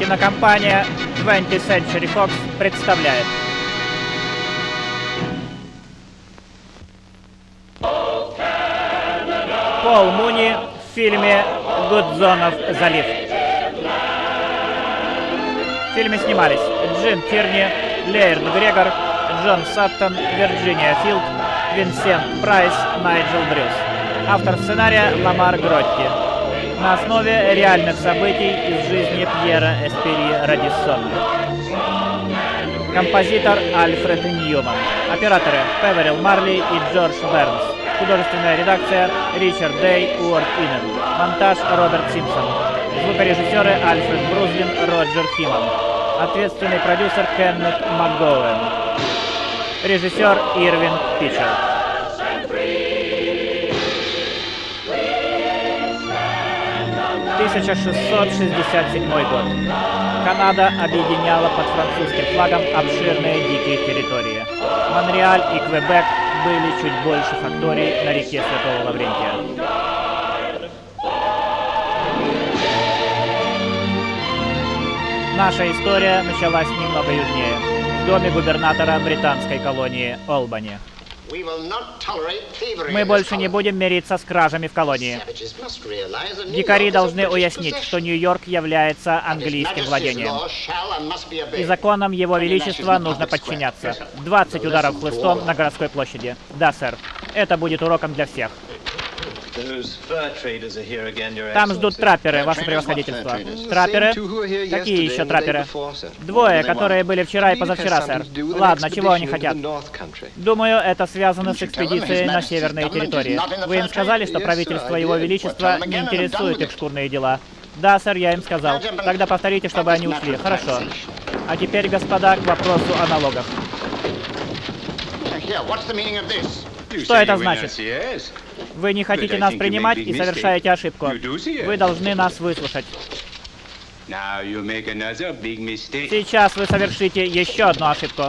Кинокомпания 20th Century Fox представляет. Пол Муни в фильме «Гудзонов залив». В фильме снимались Джим Тирни, Лейерд Грегор, Джон Саттон, Вирджиния Филд, Винсент Прайс, Найджел Брюс. Автор сценария Ламар Гротти. На основе реальных событий из жизни Пьера Эспери Радиссона. Композитор Альфред Ньюман. Операторы Певерил Марли и Джордж Бернс. Художественная редакция Ричард Дэй, Уорд Иннен. Монтаж Роберт Симпсон. Звукорежиссеры Альфред Брузлин, Роджер Химан. Ответственный продюсер Кеннет МакГоуэн. Режиссер Ирвинг Питчер. 1667 год. Канада объединяла под французским флагом обширные дикие территории. Монреаль и Квебек были чуть больше факторий на реке Святого Лаврентия. Наша история началась немного южнее, в доме губернатора британской колонии Олбани. Мы больше не будем мириться с кражами в колонии. Дикари должны уяснить, что Нью-Йорк является английским владением. И законам Его Величества нужно подчиняться. 20 ударов хлыстом на городской площади. Да, сэр. Это будет уроком для всех. Там ждут трапперы, ваше превосходительство. Трапперы? Какие еще трапперы? Двое, которые были вчера и позавчера, сэр. Ладно, чего они хотят? Думаю, это связано с экспедицией на северные территории. Вы им сказали, что правительство Его Величества не интересует их шкурные дела? Да, сэр, я им сказал. Тогда повторите, чтобы они ушли. Хорошо. А теперь, господа, к вопросу о налогах. Что это значит? Вы не хотите нас принимать и совершаете ошибку. Вы должны нас выслушать. Сейчас вы совершите еще одну ошибку.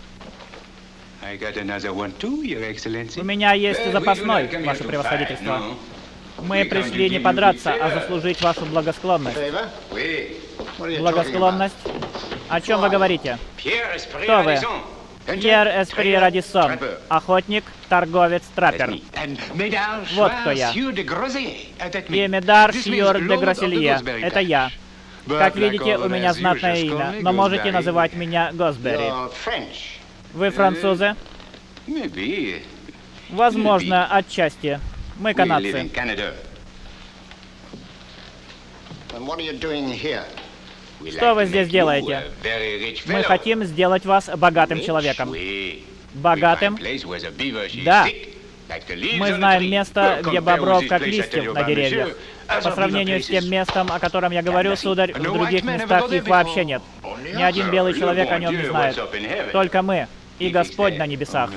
У меня есть запасной, ваше превосходительство. Мы пришли не подраться, а заслужить вашу благосклонность. Благосклонность? О чем вы говорите? Кто вы? Пьер Эспери Радиссон. Охотник, торговец, траппер. Вот кто я. И Медар Сьюр де Гросселье. Это я. Как видите, у меня знатное имя, но можете называть меня Госберри. Вы французы? Возможно, отчасти. Мы канадцы. Что вы здесь делаете? Мы хотим сделать вас богатым человеком. Богатым? Да. Мы знаем место, где бобров как листьев на деревьях. По сравнению с тем местом, о котором я говорю, сударь, в других местах их вообще нет. Ни один белый человек о нем не знает. Только мы и Господь на небесах.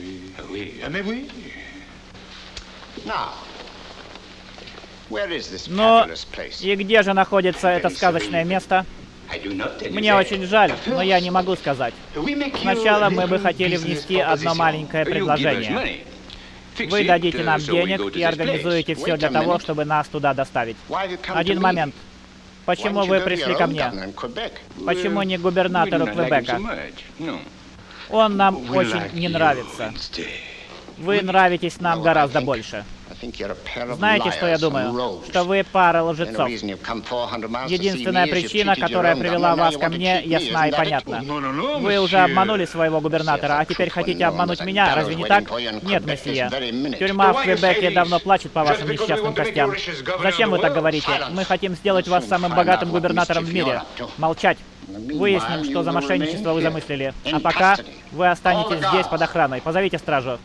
Ну, и где же находится это сказочное место? Мне очень жаль, но я не могу сказать. Сначала мы бы хотели внести одно маленькое предложение. Вы дадите нам денег и организуете все для того, чтобы нас туда доставить. Один момент. Почему вы пришли ко мне? Почему не к губернатору Квебека? Он нам очень не нравится. Вы нравитесь нам гораздо больше. Знаете, что я думаю? Что вы пара лжецов. Единственная причина, которая привела вас ко мне, ясна и понятна. Вы уже обманули своего губернатора, а теперь хотите обмануть меня, разве не так? Нет, месье. Тюрьма в Квебеке давно плачет по вашим несчастным костям. Зачем вы так говорите? Мы хотим сделать вас самым богатым губернатором в мире. Молчать. Выясним, что за мошенничество вы замыслили. А пока вы останетесь здесь под охраной. Позовите стражу.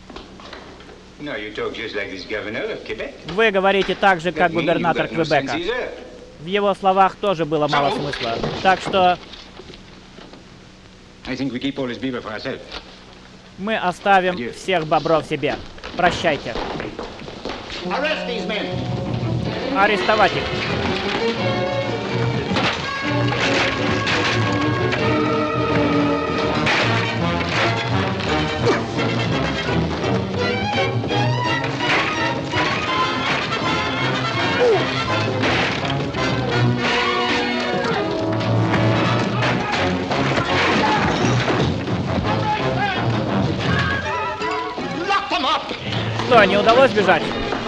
Вы говорите так же, как губернатор Квебека. В его словах тоже было мало смысла. Так что... мы оставим всех бобров себе. Прощайте. Арестовать их. Что, не удалось бежать?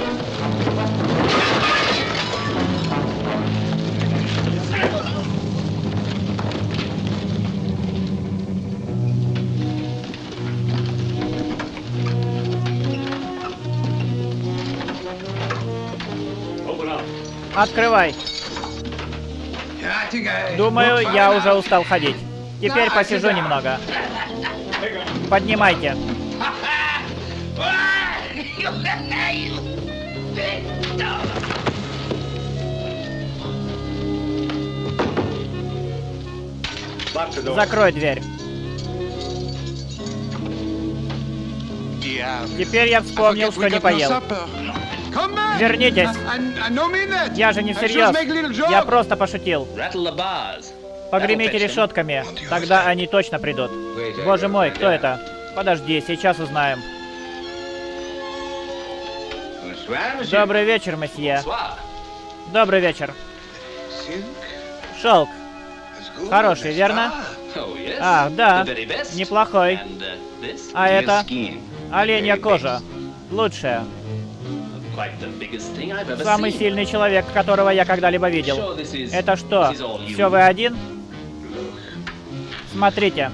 Открывай. Думаю, я уже устал ходить. Теперь посижу немного. Поднимайте. Закрой дверь. Теперь я вспомнил, что не поел. Вернитесь. Я же не всерьез. Я просто пошутил. Погремите решетками. Тогда они точно придут. Боже мой, кто это? Подожди, сейчас узнаем. Добрый вечер, месье. Добрый вечер. Шелк. Хороший, верно? Ах, да. Неплохой. А это? Оленья кожа. Лучшая. Самый сильный человек, которого я когда-либо видел. Это что? Все вы один? Смотрите.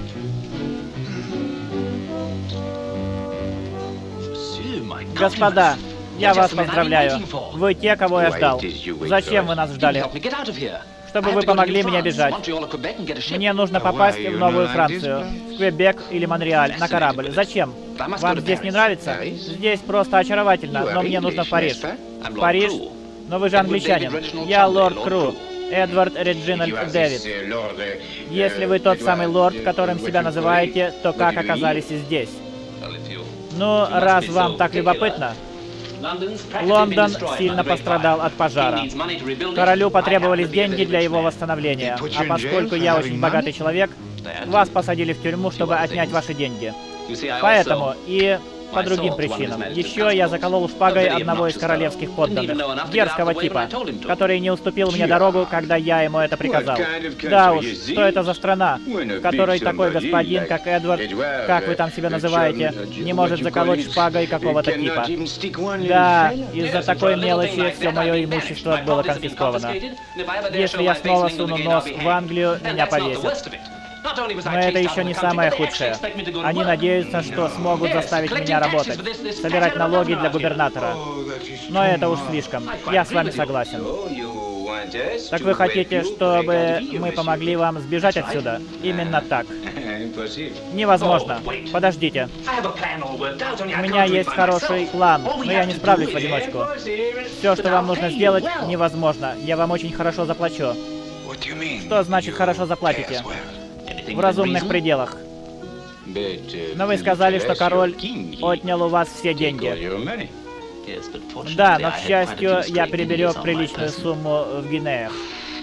Господа, я вас поздравляю. Вы те, кого я ждал. Зачем вы нас ждали? Чтобы вы помогли мне бежать. Мне нужно попасть в Новую Францию, в Квебек или Монреаль, на корабль. Зачем? Вам здесь не нравится? Здесь просто очаровательно, но мне нужно в Париж. Париж? Но вы же англичанин. Я лорд Кру, Эдвард Реджинальд Дэвид. Если вы тот самый лорд, которым себя называете, то как оказались здесь? Ну, раз вам так любопытно. Лондон сильно пострадал от пожара. Королю потребовались деньги для его восстановления. А поскольку я очень богатый человек, вас посадили в тюрьму, чтобы отнять ваши деньги. Поэтому и по другим причинам. Еще я заколол шпагой одного из королевских подданных, дерзкого типа, который не уступил мне дорогу, когда я ему это приказал. Да уж, что это за страна, в которой такой господин, как Эдвард, как вы там себя называете, не может заколоть шпагой какого-то типа. Да, из-за такой мелочи все мое имущество было конфисковано. Если я снова суну нос в Англию, меня повесят. Но это еще не самое худшее. Они надеются, что смогут заставить меня работать, собирать налоги для губернатора. Но это уж слишком. Я с вами согласен. Так вы хотите, чтобы мы помогли вам сбежать отсюда? Именно так. Невозможно. Подождите. У меня есть хороший план, но я не справлюсь в одиночку. Все, что вам нужно сделать, невозможно. Я вам очень хорошо заплачу. Что значит хорошо заплатите? В разумных пределах. Но вы сказали, что король отнял у вас все деньги. Да, но, к счастью, я приберег приличную сумму в гинеях.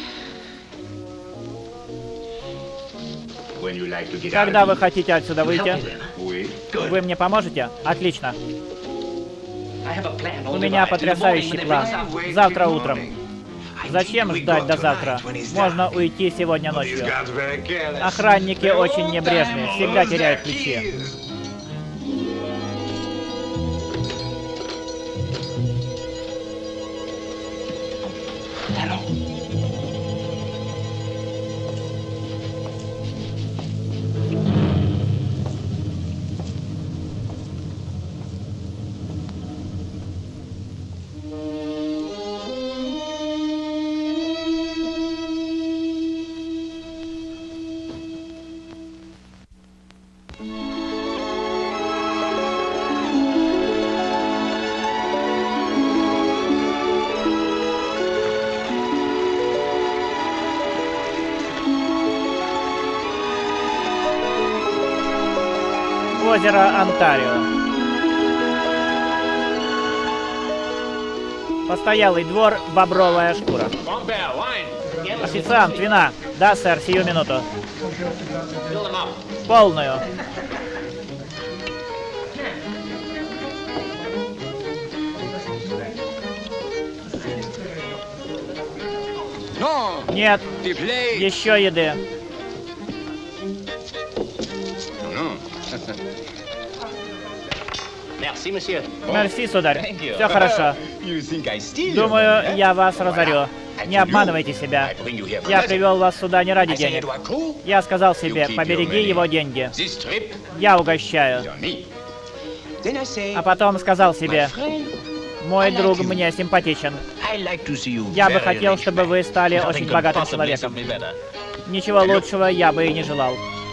Когда вы хотите отсюда выйти? Вы мне поможете? Отлично. У меня потрясающий план. Завтра утром. Зачем ждать до завтра? Можно уйти сегодня ночью. Охранники очень небрежные, всегда теряют ключи. Озеро Онтарио. Постоялый двор, бобровая шкура. Официант, вина. Да, сэр, сию минуту. Полную. Нет, еще еды. Мерси, сударь. Все хорошо. Думаю, я вас разорю. Не обманывайте себя. Я привел вас сюда не ради денег. Я сказал себе, побереги его деньги. Я угощаю. А потом сказал себе, мой друг мне симпатичен. Я бы хотел, чтобы вы стали очень богатым человеком. Ничего лучшего я бы и не желал.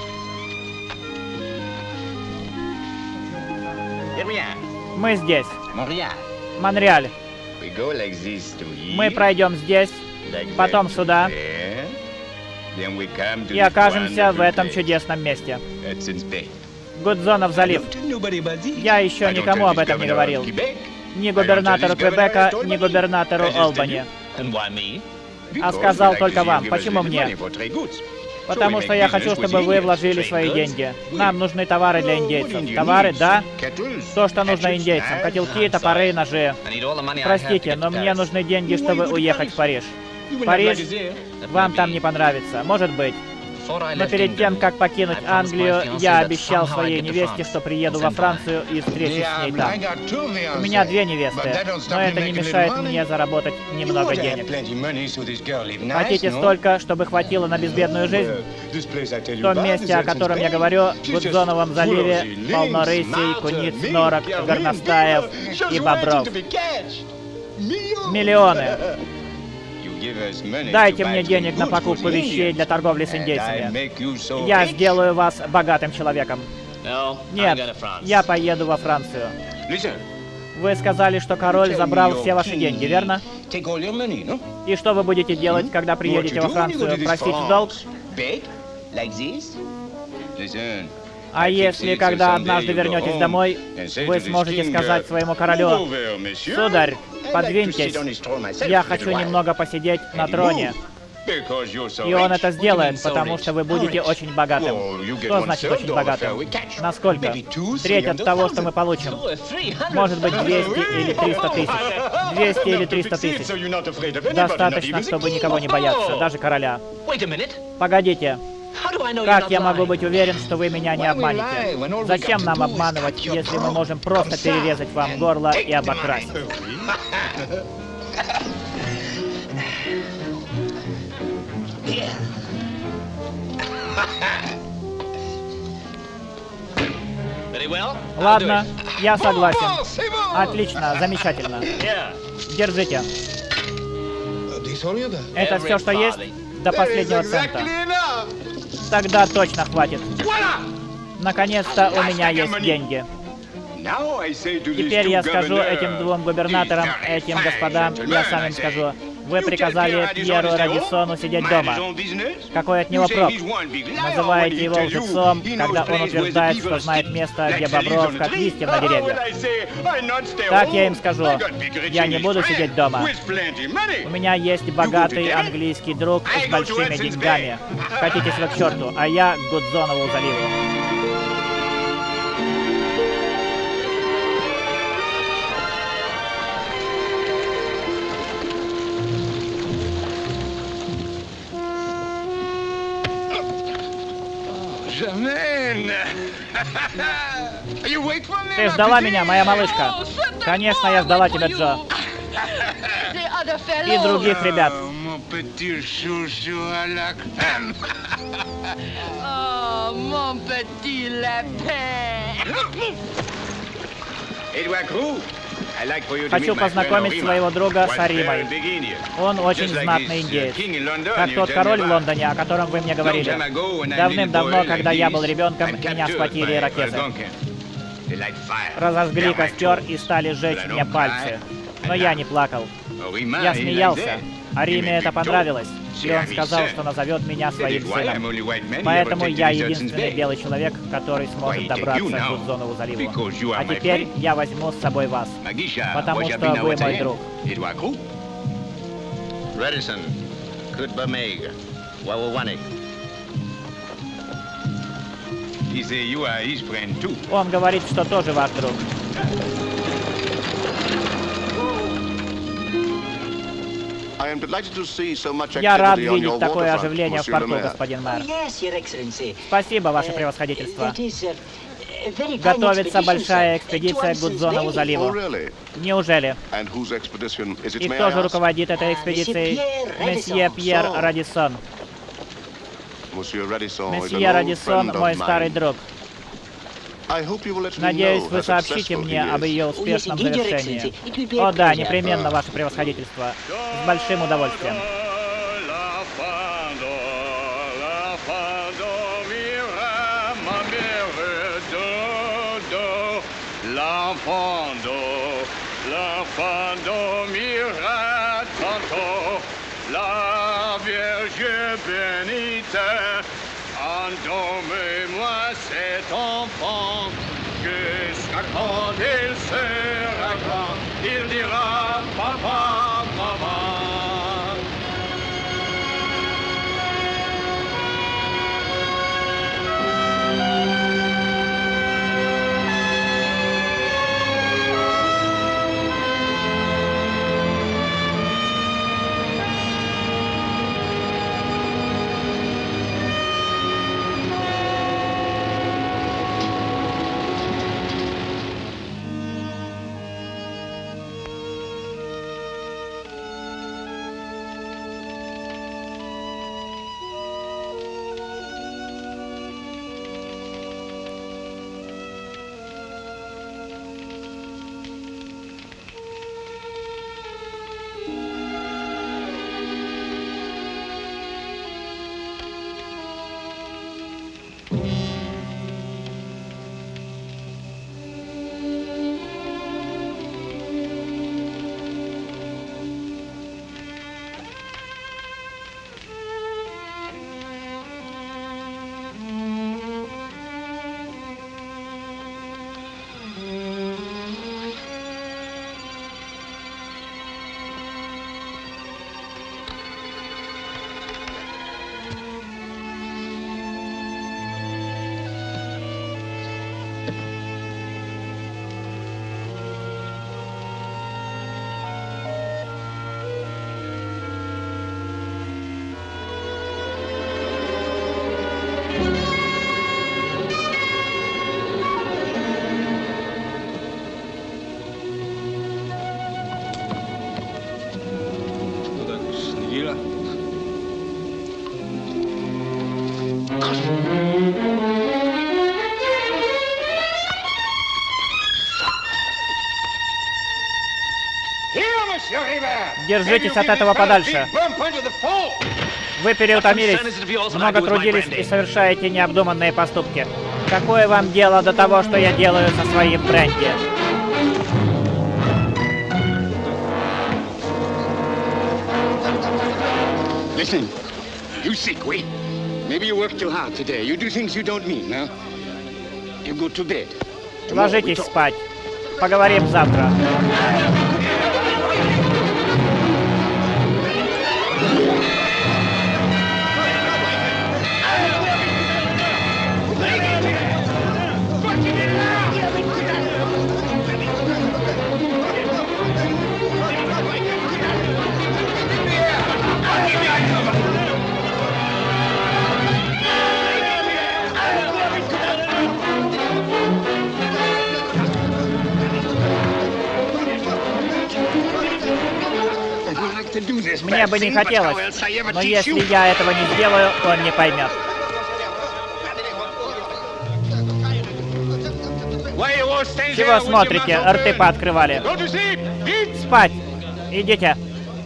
Мы здесь. Монреаль. Мы пройдем здесь, потом сюда, и окажемся в этом чудесном месте. Гудзонов залив. Я еще никому об этом не говорил. Ни губернатору Квебека, ни губернатору Олбани. А сказал только вам. Почему мне? Потому что я хочу, чтобы вы вложили свои деньги. Нам нужны товары для индейцев. Товары, да? То, что нужно индейцам. Котелки, топоры, ножи. Простите, но мне нужны деньги, чтобы уехать в Париж. Париж? Вам там не понравится. Может быть. Но перед тем, как покинуть Англию, я обещал своей невесте, что приеду во Францию и встречусь с ней там. У меня 2 невесты, но это не мешает мне заработать немного денег. Хотите столько, чтобы хватило на безбедную жизнь? В том месте, о котором я говорю, в Гудзоновом заливе, полно рысей, куниц, норок, горностаев и бобров. Миллионы. Дайте мне денег на покупку вещей для торговли с индейцами. Я сделаю вас богатым человеком. Нет, я поеду во Францию. Вы сказали, что король забрал все ваши деньги, верно? И что вы будете делать, когда приедете во Францию? Просить в долг? А если, когда однажды вернетесь домой, вы сможете сказать своему королю: «Сударь, подвиньтесь, я хочу немного посидеть на троне». И он это сделает, потому что вы будете очень богатым. Что значит очень богатым? Насколько? Треть от того, что мы получим. Может быть, 200 или 300 тысяч. 200 или 300 тысяч. Достаточно, чтобы никого не бояться, даже короля. Погодите. Как я могу быть уверен, что вы меня не обманете? Зачем нам обманывать, если мы можем просто перерезать вам горло и обокрасть? Ладно, я согласен. Отлично, замечательно. Держите. Это все, что есть? До последнего цента. Тогда точно хватит. Наконец-то у меня есть деньги. Теперь я скажу этим 2 губернаторам, этим господам, я сам им скажу. Вы приказали Пьеру Радиссону сидеть дома. Какой от него прок? Называете его лжецом, когда он утверждает, что знает место, где бобров, как листьев на деревьях. Так я им скажу. Я не буду сидеть дома. У меня есть богатый английский друг с большими деньгами. Катитесь вы к черту, а я к Гудзонову заливу. Ты ждала меня, моя малышка? Конечно, я ждала тебя, Джо. И других ребят. Хочу познакомить своего друга с Аримой. Он очень знатный индеец. Как тот король в Лондоне, о котором вы мне говорили. Давным-давно, когда я был ребенком, меня схватили ирокезы. Разожгли костер и стали сжечь мне пальцы. Но я не плакал. Я смеялся. Ариме это понравилось. И он сказал, что назовет меня своим сыном. Поэтому я единственный белый человек, который сможет добраться к Гудзонову заливу. А теперь я возьму с собой вас, потому что вы мой друг. Он говорит, что тоже ваш друг. Я рад видеть такое оживление в порту, господин мэр. Спасибо, ваше превосходительство. Готовится большая экспедиция к Гудзонову заливу. Неужели? И кто же руководит этой экспедицией? Месье Пьер Радиссон. Месье Радиссон, мой старый друг. Надеюсь, вы сообщите мне об ее успешном завершении. О да, непременно, ваше превосходительство. С большим удовольствием. Endormez-moi cet enfant, jusqu'à quand il sera grand, il dira papa, maman. Держитесь от этого подальше. Вы переутомились, много трудились и совершаете необдуманные поступки. Какое вам дело до того, что я делаю со своим бренди? Listen, you sick, wait. Maybe you work too hard today. You do things you don't mean, no? You go to bed. Ложитесь спать. Поговорим завтра. Мне бы не хотелось, но если я этого не сделаю, он не поймет. Чего смотрите? Рты пооткрывали. Спать! Идите.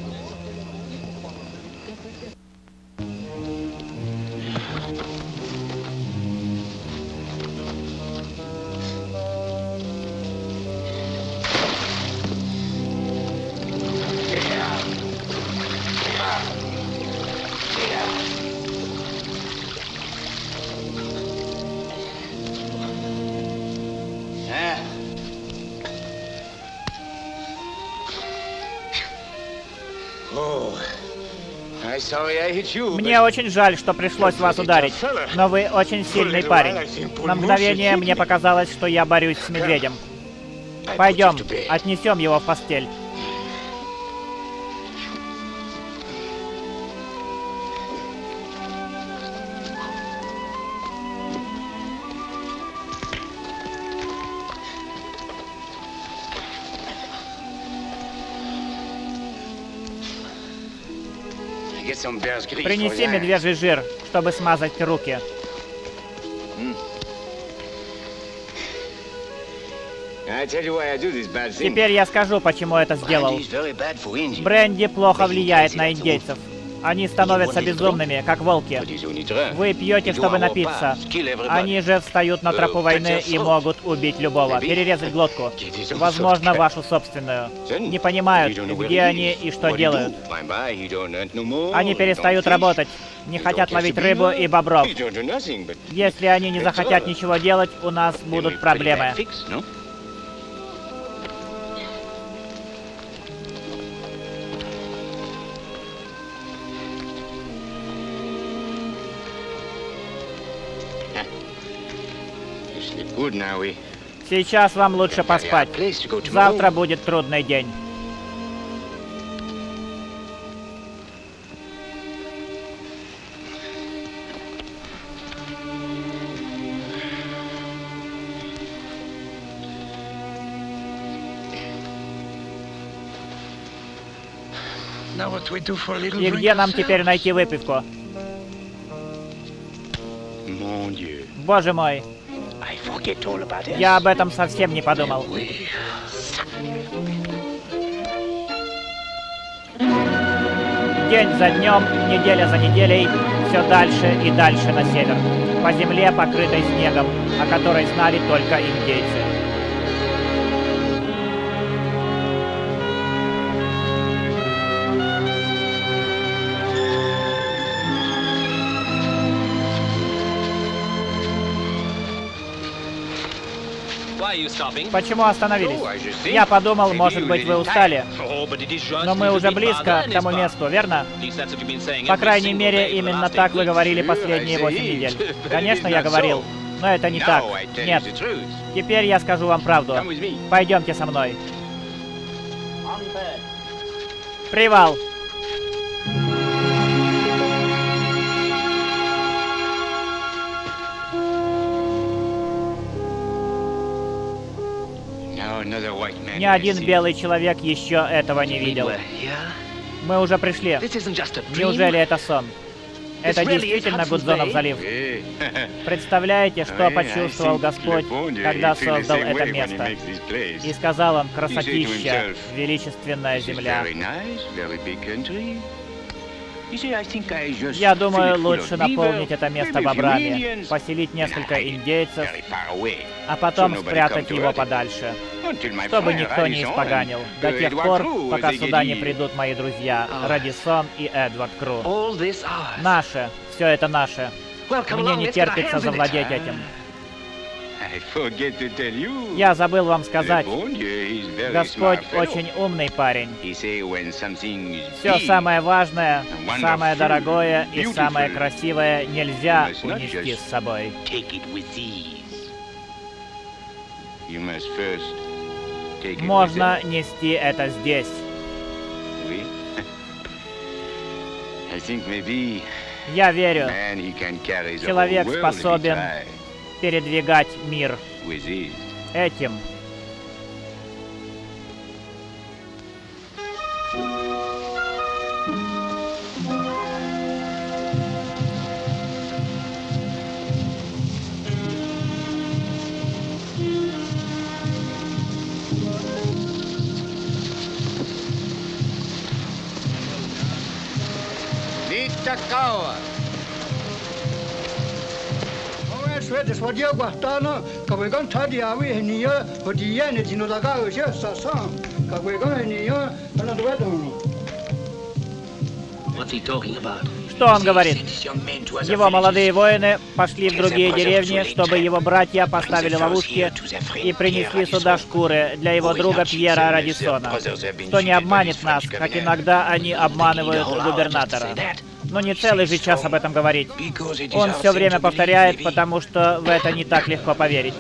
Мне очень жаль, что пришлось вас ударить, но вы очень сильный парень. На мгновение мне показалось, что я борюсь с медведем. Пойдем, отнесем его в постель. Принеси медвежий жир, чтобы смазать руки. Теперь я скажу, почему это сделал. Бренди плохо влияет на индейцев. Они становятся безумными, как волки. Вы пьете, чтобы напиться. Они же встают на тропу войны и могут убить любого, перерезать глотку. Возможно, вашу собственную. Не понимают, где они и что делают. Они перестают работать, не хотят ловить рыбу и бобров. Если они не захотят ничего делать, у нас будут проблемы. Сейчас вам лучше поспать. Завтра будет трудный день. И где нам теперь найти выпивку? Боже мой. Я об этом совсем не подумал. День за днем, неделя за неделей, все дальше и дальше на север. По земле, покрытой снегом, о которой знали только индейцы. Почему остановились? Я подумал, может быть, вы устали. Но мы уже близко к тому месту, верно? По крайней мере, именно так вы говорили последние 8 недель. Конечно, я говорил, но это не так. Нет. Теперь я скажу вам правду. Пойдемте со мной. Привал. Ни один белый человек еще этого не видел. Мы уже пришли. Неужели это сон? Это действительно Гудзонов залив. Представляете, что почувствовал Господь, когда создал это место? И сказал он: красотища, величественная земля. Я думаю, лучше наполнить это место бобрами, поселить несколько индейцев, а потом спрятать его подальше, чтобы никто не испоганил, до тех пор, пока сюда не придут мои друзья, Радиссон и Эдвард Кру. Наше, все это наше. Мне не терпится завладеть этим. Я забыл вам сказать, Господь очень умный парень. Все самое важное, самое дорогое и самое красивое нельзя унести с собой. Можно нести это здесь. Я верю, человек способен передвигать мир этим. Litakawa. Что он говорит? Его молодые воины пошли в другие деревни, чтобы его братья поставили ловушки и принесли сюда шкуры для его друга Пьера Радиссона, что не обманет нас, как иногда они обманывают губернатора. Но не целый же час об этом говорить. Он все время повторяет, потому что в это не так легко поверить.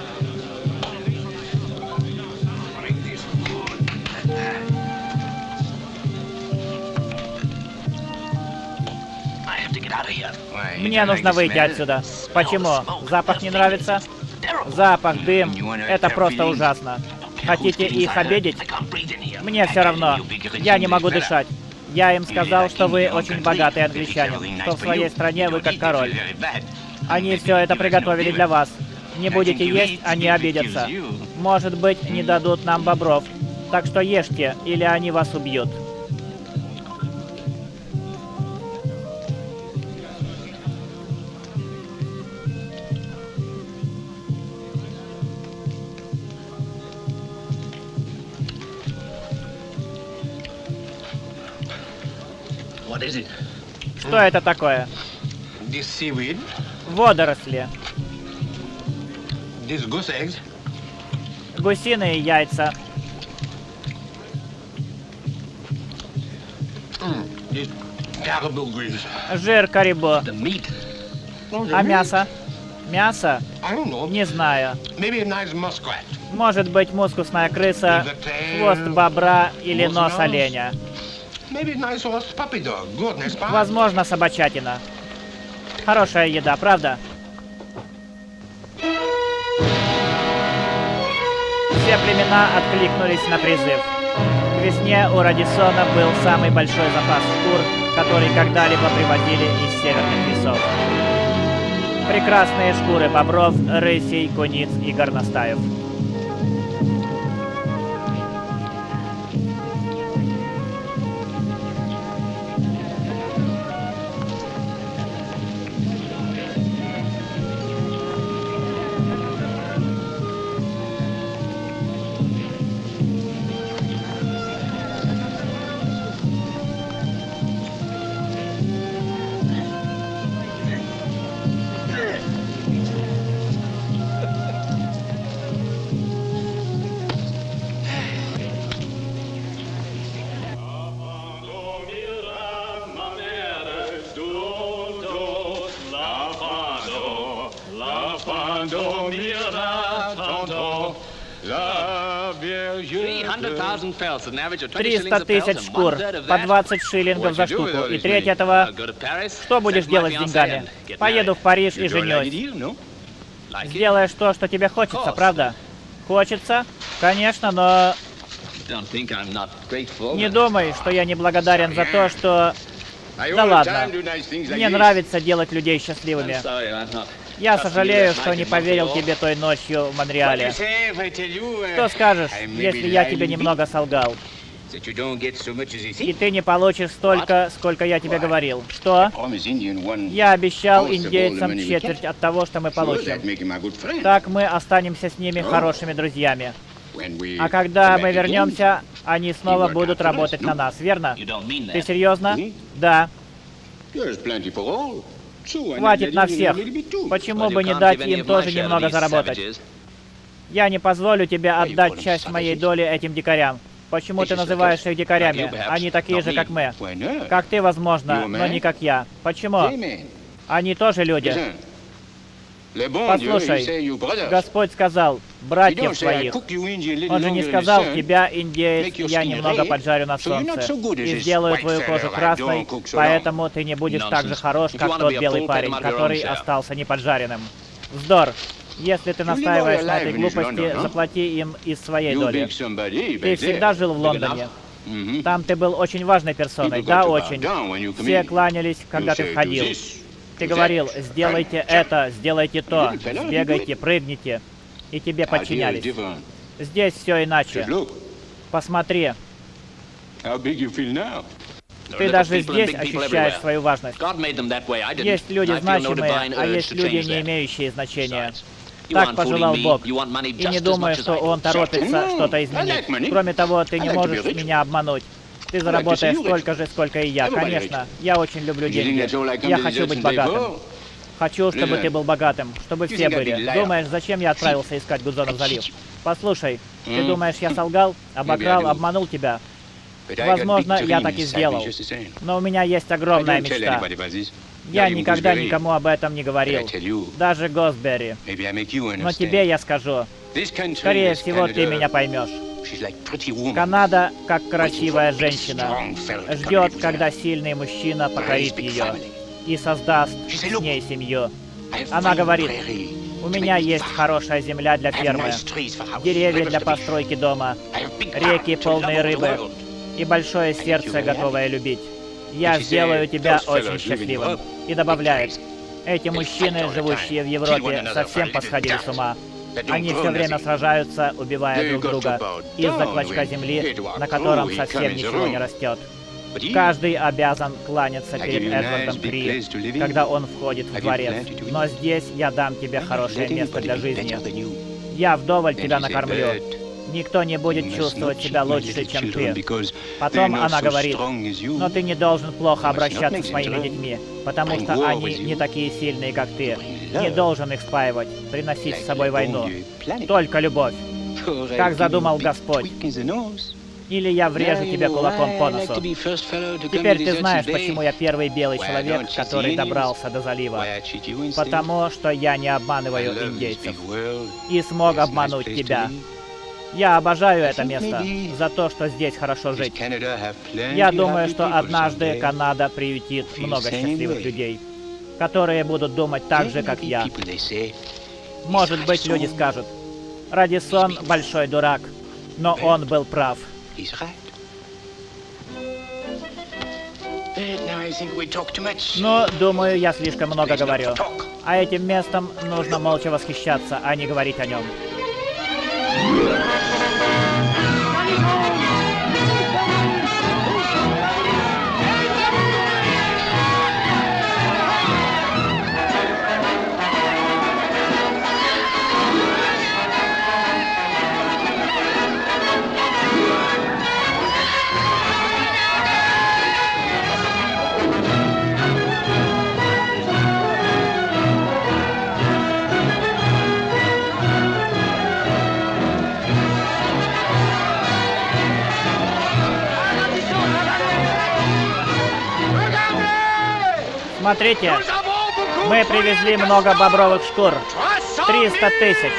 Мне нужно выйти отсюда. Почему? Запах не нравится? Запах, дым. Это просто ужасно. Хотите их обидеть? Мне все равно. Я не могу дышать. Я им сказал, что вы очень богатый англичанин, что в своей стране вы как король. Они все это приготовили для вас. Не будете есть, они обидятся. Может быть, не дадут нам бобров. Так что ешьте, или они вас убьют. Что это такое? Водоросли. Гусиные яйца. Жир карибу. А мясо? Мясо? Не знаю. Может быть, мускусная крыса, хвост бобра или нос оленя. Возможно, собачатина. Хорошая еда, правда? Все племена откликнулись на призыв. К весне у Радиссона был самый большой запас шкур, который когда-либо привозили из северных лесов. Прекрасные шкуры бобров, рысей, куниц и горностаев. $300 000 шкур, по 20 шиллингов за штуку. И треть этого... Что будешь делать с деньгами? Поеду в Париж и женюсь. Сделаешь то, что тебе хочется, правда? Хочется? Конечно, но... Не думай, что я не благодарен за то, что... Да ладно. Мне нравится делать людей счастливыми. Я сожалею, что не поверил тебе той ночью в Монреале. Что скажешь, если я тебе немного солгал? И ты не получишь столько, сколько я тебе говорил. Что? Я обещал индейцам четверть от того, что мы получим. Так мы останемся с ними хорошими друзьями. А когда мы вернемся, они снова будут работать на нас, верно? Ты серьезно? Да. Хватит на всех. Почему бы не дать им тоже немного заработать? Я не позволю тебе отдать часть моей доли этим дикарям. Почему ты называешь их дикарями? Они такие же, как мы. Как ты, возможно, но не как я. Почему? Они тоже люди. Послушай, Господь сказал, братьев твоих. Он же не сказал, тебя, индеец, я немного поджарю на солнце и сделаю твою кожу красной, поэтому ты не будешь так же хорош, как тот белый парень, который остался неподжаренным. Вздор. Если ты настаиваешь на этой глупости, заплати им из своей доли. Ты всегда жил в Лондоне. Там ты был очень важной персоной, да, очень. Все кланялись, когда ты входил. Ты говорил, сделайте это, сделайте то, сбегайте, прыгните, и тебе подчинялись. Здесь все иначе. Посмотри. Ты даже здесь ощущаешь свою важность. Есть люди значимые, а есть люди, не имеющие значения. Так пожелал Бог. И не думаю, что Он торопится что-то изменить. Кроме того, ты не можешь меня обмануть. Ты заработаешь столько же, сколько и я. Конечно, я очень люблю деньги. Я хочу быть богатым. Хочу, чтобы ты был богатым, чтобы все были. Думаешь, зачем я отправился искать Гудзонов залив? Послушай, ты думаешь, я солгал, обокрал, обманул тебя? Возможно, я так и сделал. Но у меня есть огромная мечта. Я никогда никому об этом не говорил. Даже Госберри. Но тебе я скажу. Скорее всего, ты меня поймешь. Канада, как красивая женщина, ждет, когда сильный мужчина покорит ее и создаст с ней семью. Она говорит, у меня есть хорошая земля для фермы, деревья для постройки дома, реки полные рыбы. и большое сердце, готовое любить. Я сделаю тебя очень счастливым. И добавляет, эти мужчины, живущие в Европе, совсем посходили с ума. Они все время сражаются, убивая друг друга, из-за клочка земли, на котором совсем ничего не растет. Каждый обязан кланяться перед Эдвардом Кри, когда он входит в дворец. Но здесь я дам тебе хорошее место для жизни. Я вдоволь тебя накормлю. Никто не будет чувствовать себя лучше, чем ты. Потом она говорит, но ты не должен плохо обращаться с моими детьми, потому что они не такие сильные, как ты. Не должен их спаивать, приносить с собой войну. Только любовь. Как задумал Господь. Или я врежу тебе кулаком по носу. Теперь ты знаешь, почему я первый белый человек, который добрался до залива. Потому что я не обманываю индейцев. И смог обмануть тебя. Я обожаю это место за то, что здесь хорошо жить. Я думаю, что однажды Канада приютит много счастливых людей, которые будут думать так же, как я. Может быть, люди скажут, Радиссон большой дурак, но он был прав. Но, думаю, я слишком много говорю. А этим местом нужно молча восхищаться, а не говорить о нем. Смотрите, мы привезли много бобровых шкур. 300 тысяч.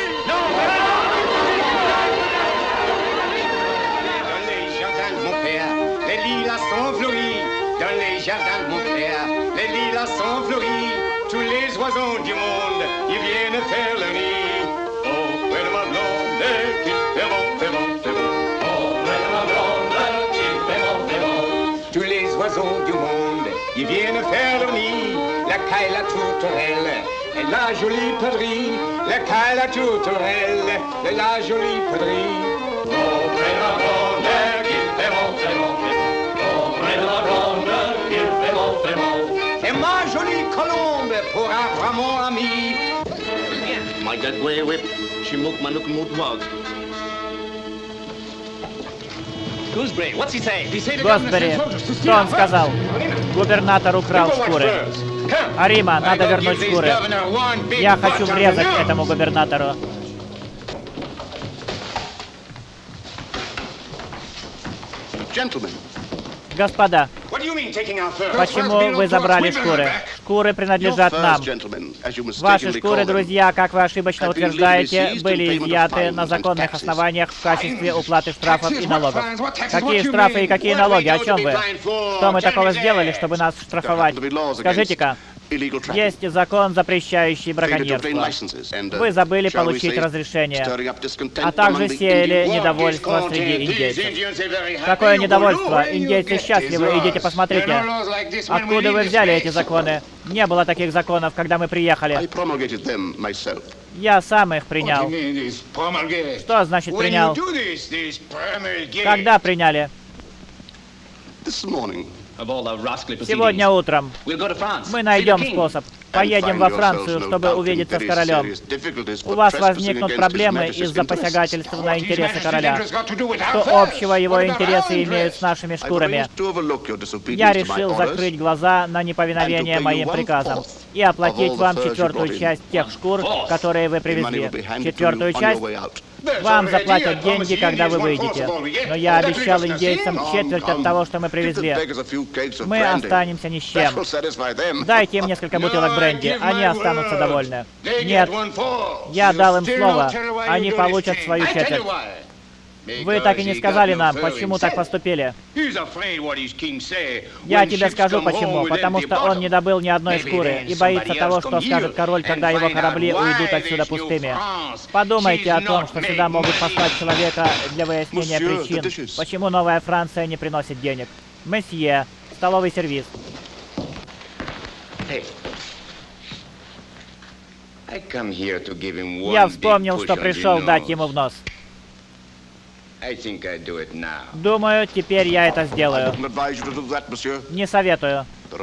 Ils viennent faire le nid, la caille, la tourterelle, et la jolie perdrix, la caille, la tourterelle, et la jolie perdrix. Auprès de la blonde, qu'il fait monter, monter, auprès de la blonde, qu'il fait monter, monter. C'est ma jolie colombe pour avoir mon ami. My dad way whip, she mook manuk moot wog. Госбери, что он сказал? Губернатор украл шкуры. Арима, надо вернуть шкуры. Я хочу врезать этому губернатору. Господа, почему вы забрали шкуры? Шкуры принадлежат нам. Ваши шкуры, друзья, как вы ошибочно утверждаете, были изъяты на законных основаниях в качестве уплаты штрафов и налогов. Какие штрафы и какие налоги? О чем вы? Что мы такого сделали, чтобы нас штрафовать? Скажите-ка. Есть закон, запрещающий браконьерство. Вы забыли получить разрешение, а также сеяли недовольство среди индейцев. Какое недовольство? Индейцы счастливы, идите посмотрите. Откуда вы взяли эти законы? Не было таких законов, когда мы приехали. Я сам их принял. Что значит принял? Когда приняли? Сегодня утром. Мы найдем способ. Поедем во Францию, чтобы увидеться с королем. У вас возникнут проблемы из-за посягательств на интересы короля. Что общего его интересы имеют с нашими шкурами? Я решил закрыть глаза на неповиновение моим приказам и оплатить вам 4-ю часть тех шкур, которые вы привезли. 4-ю часть? Вам заплатят деньги, когда вы выйдете. Но я обещал индейцам четверть от того, что мы привезли. Мы останемся ни с чем. Дайте им несколько бутылок бренди, они останутся довольны. Нет, я дал им слово, они получат свою четверть. Вы так и не сказали нам, почему так поступили. Я тебе скажу почему. Потому что он не добыл ни одной шкуры и боится того, что скажет король, когда его корабли уйдут отсюда пустыми. Подумайте о том, что сюда могут послать человека для выяснения причин, почему Новая Франция не приносит денег. Месье, столовый сервиз. Я вспомнил, что пришел дать ему в нос. Думаю, теперь я это сделаю. Не советую.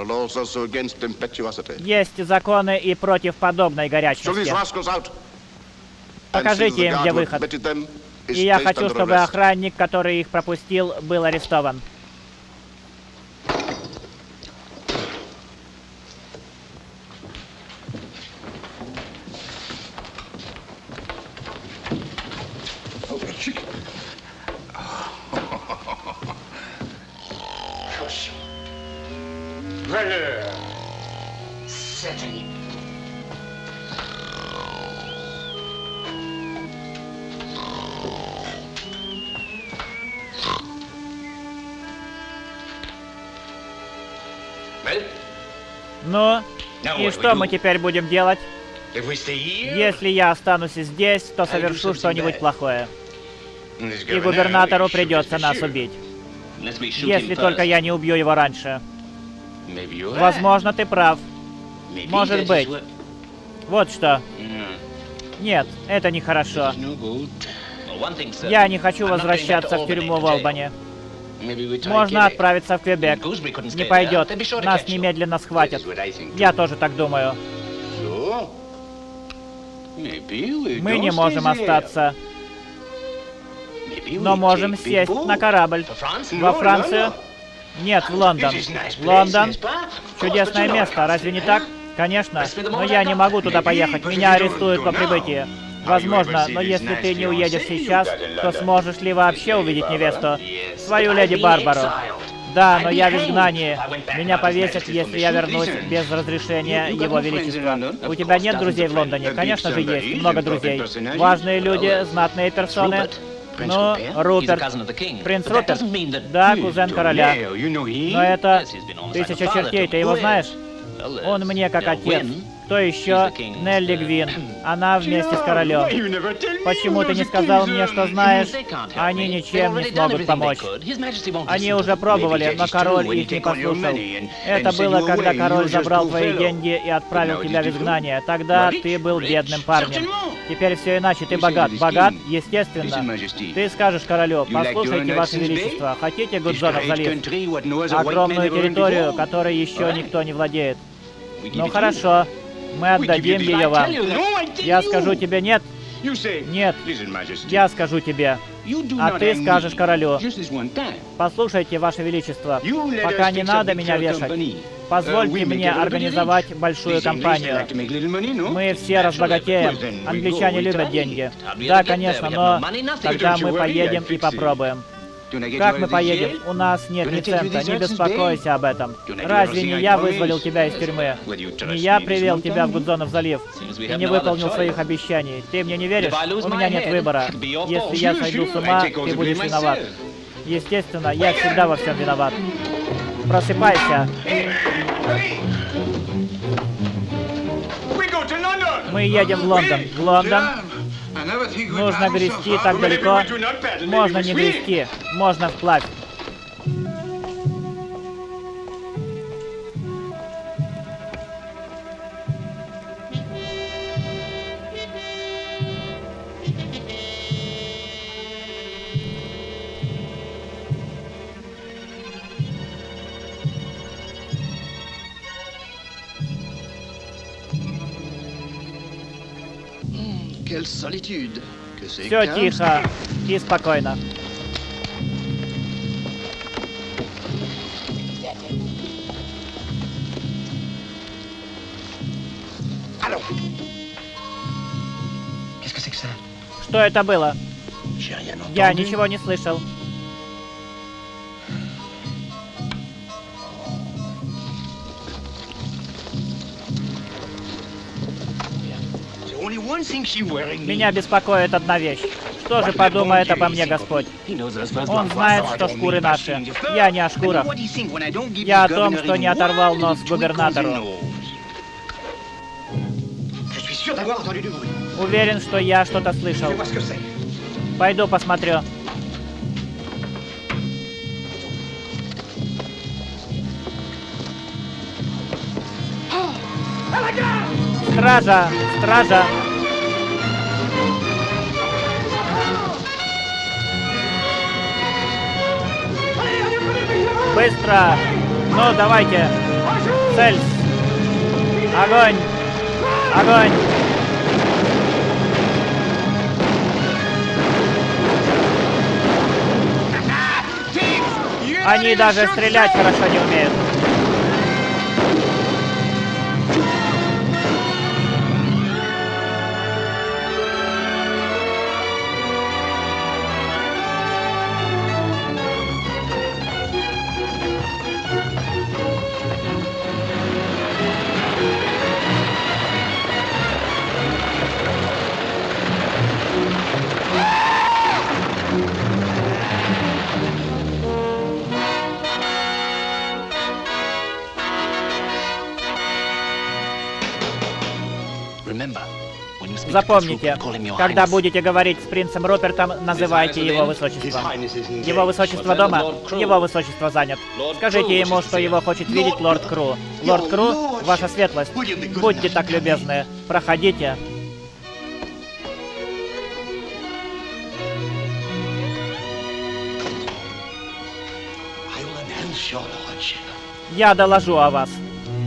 Есть законы и против подобной горячности. Покажите им, где выход. И я хочу, чтобы охранник, который их пропустил, был арестован. Ну, и что мы теперь будем делать? Если я останусь здесь, то совершу что-нибудь плохое. И губернатору придется нас убить. Если только я не убью его раньше. Возможно, ты прав. Может быть. Вот что. Нет, это нехорошо. Я не хочу возвращаться в тюрьму в Олбани. Можно отправиться в Квебек. Не пойдет. Нас немедленно схватят. Я тоже так думаю. Мы не можем остаться. Но можем сесть на корабль. Во Францию? Нет, в Лондон. Лондон? Чудесное место, разве не так? Конечно, но я не могу туда поехать. Меня арестуют по прибытии. Возможно, но если ты не уедешь сейчас, то сможешь ли вообще увидеть невесту? Свою леди Барбару. Да, но я в изгнании. Меня повесят, если я вернусь без разрешения Его Величества. У тебя нет друзей в Лондоне? Конечно же есть. Много друзей. Важные люди, знатные персоны. Ну, Руперт. Принц Руперт? Да, кузен короля. Но это... Тысяча чертей, ты его знаешь? Он мне как отец. Кто еще? Нелли Гвин. Она вместе с королем. Почему ты не сказал мне, что знаешь? Они ничем не смогут помочь. Они уже пробовали, но король их не послушал. Это было, когда король забрал твои деньги и отправил тебя в изгнание. Тогда ты был бедным парнем. Теперь все иначе, ты богат. Богат? Естественно. Ты скажешь королю: послушайте, Ваше Величество, хотите Гудзонов залив? Огромную территорию, которой еще никто не владеет. Ну хорошо. Мы отдадим ее вам. Я скажу тебе нет. Нет. Я скажу тебе. А ты скажешь королю: послушайте, Ваше Величество, пока не надо меня вешать. Позвольте мне организовать большую кампанию. Мы все разбогатеем. Англичане любят деньги. Да, конечно, но тогда мы поедем и попробуем. Как мы поедем? У нас нет ни цента, не беспокойся об этом. Разве не я вызволил тебя из тюрьмы? Не я привел тебя в Гудзонов залив и не выполнил своих обещаний. Ты мне не веришь? У меня нет выбора. Если я сойду с ума, ты будешь виноват. Естественно, я всегда во всем виноват. Просыпайся. Мы едем в Лондон. В Лондон? Нужно грести так далеко. Можно не грести, можно вплавь. Все тихо и спокойно. Что это было? Я ничего не слышал. Меня беспокоит одна вещь. Что же подумает обо мне Господь? Он знает, что шкуры наши. Я не о шкурах. Я о том, что не оторвал нос губернатору. Уверен, что я что-то слышал. Пойду посмотрю. Стража! Стража! Быстро! Ну, давайте! Цель! Огонь! Огонь! Они даже стрелять хорошо не умеют. Запомните, когда будете говорить с принцем Рупертом, называйте его высочеством. Его высочество дома, его высочество занят. Скажите ему, что его хочет видеть лорд Кру. Лорд Кру, ваша светлость, будьте так любезны, проходите. Я доложу о вас.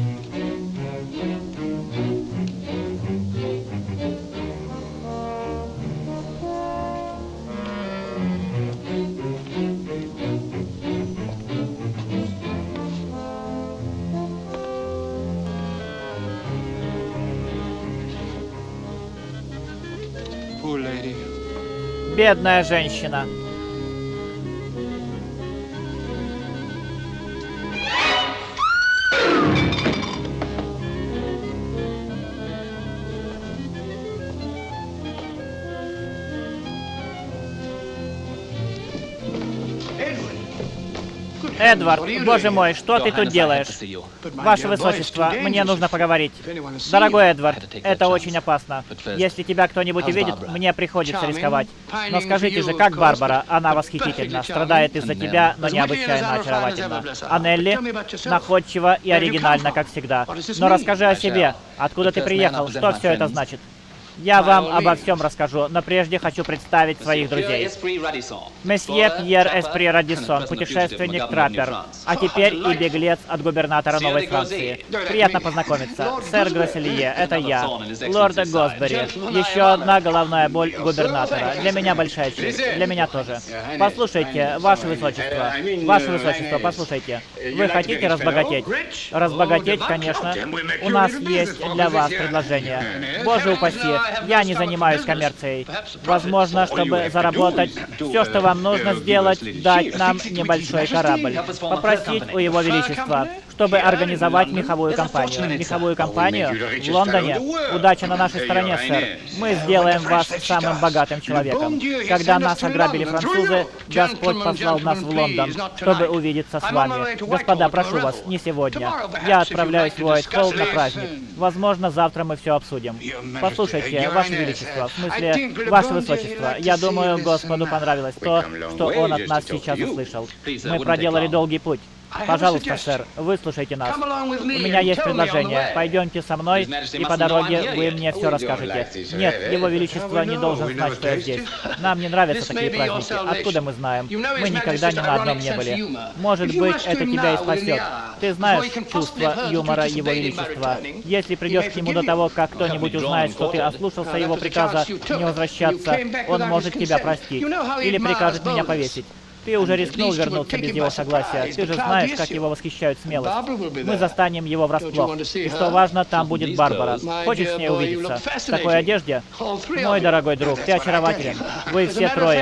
Бедная женщина. Эдвард, боже мой, что ты тут делаешь? Ваше Высочество, мне нужно поговорить. Дорогой Эдвард, это очень опасно. Если тебя кто-нибудь увидит, мне приходится рисковать. Но скажите же, как Барбара? Она восхитительна, страдает из-за тебя, но необычайно очаровательна. А Нелли? Находчива и оригинальна, как всегда. Но расскажи о себе. Откуда ты приехал? Что все это значит? Я вам обо всем расскажу, но прежде хочу представить своих друзей. Месье Пьер Эспри Радиссон, путешественник Траппер, а теперь и беглец от губернатора Новой Франции. Приятно познакомиться. Сэр Гросселье, это я. Лорд Госбери. Еще одна головная боль губернатора. Для меня большая честь. Для меня тоже. Послушайте, Ваше Высочество, послушайте. Вы хотите разбогатеть? Разбогатеть, конечно. У нас есть для вас предложение. Боже упаси. Я не занимаюсь коммерцией. Возможно, чтобы заработать, все, что вам нужно сделать, дать нам небольшой корабль. Попросить у Его Величества, чтобы организовать меховую компанию. Меховую компанию в Лондоне? Удача на нашей стороне, сэр. Мы сделаем вас самым богатым человеком. Когда нас ограбили французы, Господь послал нас в Лондон, чтобы увидеться с вами. Господа, прошу вас, не сегодня. Я отправляюсь в Уайтхолл на праздник. Возможно, завтра мы все обсудим. Послушайте, Ваше Величество, в смысле, Ваше Высочество, я думаю, Господу понравилось то, что Он от нас сейчас услышал. Мы проделали долгий путь. Пожалуйста, сэр, выслушайте нас. У меня есть предложение. Пойдемте со мной, и по дороге вы мне все расскажете. Нет, Его Величество не должен знать, что я здесь. Нам не нравятся такие праздники. Откуда мы знаем? Мы никогда ни на одном не были. Может быть, это тебя и спасет. Ты знаешь чувство юмора Его Величества. Если придешь к нему до того, как кто-нибудь узнает, что ты ослушался его приказа не возвращаться, он может тебя простить. Или прикажет меня повесить. Ты уже рискнул вернуться без его согласия. Ты же знаешь, как его восхищают смелость. Мы застанем его врасплох. И что важно, там будет Барбара. Хочешь с ней увидеться? В такой одежде? Мой дорогой друг, ты очарователен. Вы все трое.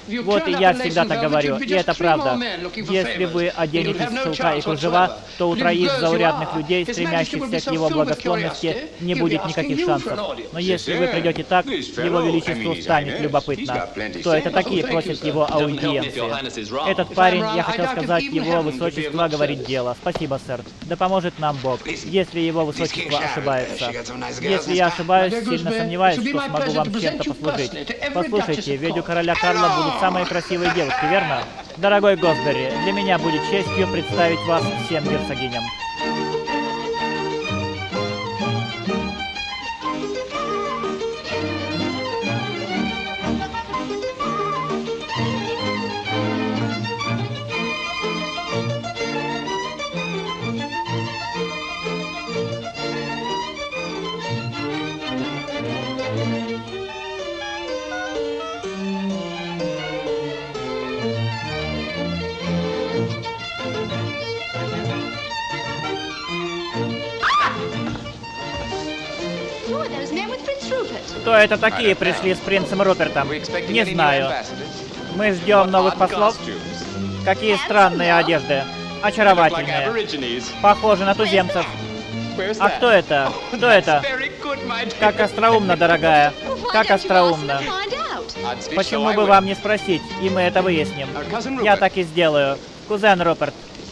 Вот и я всегда так говорю, и это правда. Если вы оденетесь в шелка и кружева, то у троих заурядных людей, стремящихся к его благосклонности, не будет никаких шансов. Но если вы придете так, его величеству станет любопытно. Кто это такие, просит его аудиенции. Этот парень, я хотел сказать, его высочество говорит дело. Спасибо, сэр. Да поможет нам Бог, если его высочество ошибается. Если я ошибаюсь, сильно сомневаюсь, что смогу вам чем-то послужить. Послушайте, ведь у короля Карла будут самые красивые девушки, верно? Дорогой Госберри, для меня будет честью представить вас всем герцогиням. Кто это такие пришли с принцем Рупертом? Не знаю. Мы ждем новых послов? Какие странные одежды. Очаровательные. Похожи на туземцев. А кто это? Кто это? Как остроумно, дорогая. Как остроумно. Почему бы вам не спросить, и мы это выясним. Я так и сделаю. Кузен Руперт.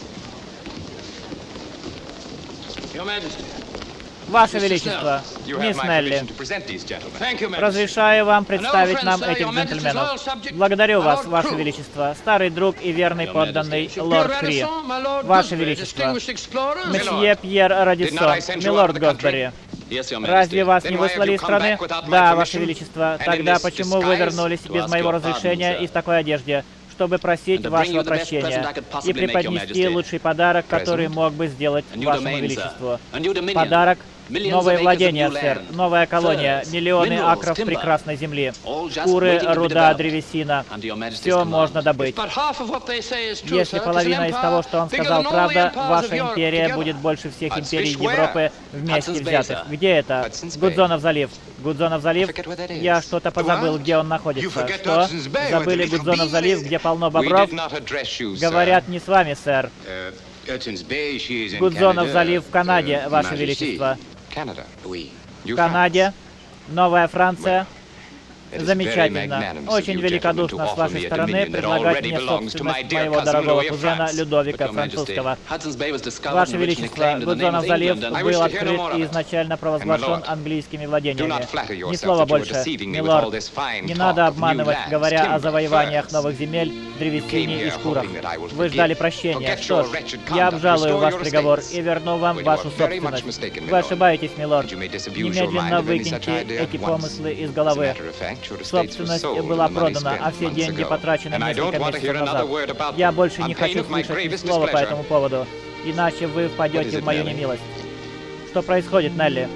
Ваше Величество, мисс Нелли, разрешаю вам представить нам этих джентльменов. Благодарю вас, Ваше Величество, старый друг и верный подданный лорд Кри. Ваше Величество, месье Пьер Радиссон, милорд Госберри. Разве вас не выслали из страны? Да, Ваше Величество. Тогда почему вы вернулись без моего разрешения и в такой одежде? Чтобы просить вашего прощения и преподнести лучший подарок, который мог бы сделать вашему величеству. Подарок — новое владение, сэр, новая колония, миллионы акров прекрасной земли, шкуры, руда, древесина. Все можно добыть. Если половина из того, что он сказал, правда, ваша империя будет больше всех империй Европы вместе взятых. Где это? Гудзонов залив. Гудзонов залив? Я что-то позабыл, где он находится. Что? Забыли Гудзонов залив, где полно бобров? Говорят, не с вами, сэр. Гудзонов залив в Канаде, Ваше Величество. В Канаде? Новая Франция? Замечательно. Очень великодушно с вашей стороны предлагать мне собственность моего дорогого кузена Людовика Французского. Ваше Величество, Гудзонов залив был открыт и изначально провозглашен английскими владениями. Ни слова больше, милорд. Не надо обманывать, говоря о завоеваниях новых земель, древесине и шкурах. Вы ждали прощения. Что ж, я обжалую ваш приговор и верну вам вашу собственность. Вы ошибаетесь, милорд. Немедленно выкиньте эти помыслы из головы. Собственность была продана, а все деньги потрачены несколько месяцев назад. Я больше не хочу слышать ни слова по этому поводу, иначе вы впадете в мою немилость. Что происходит, Нелли?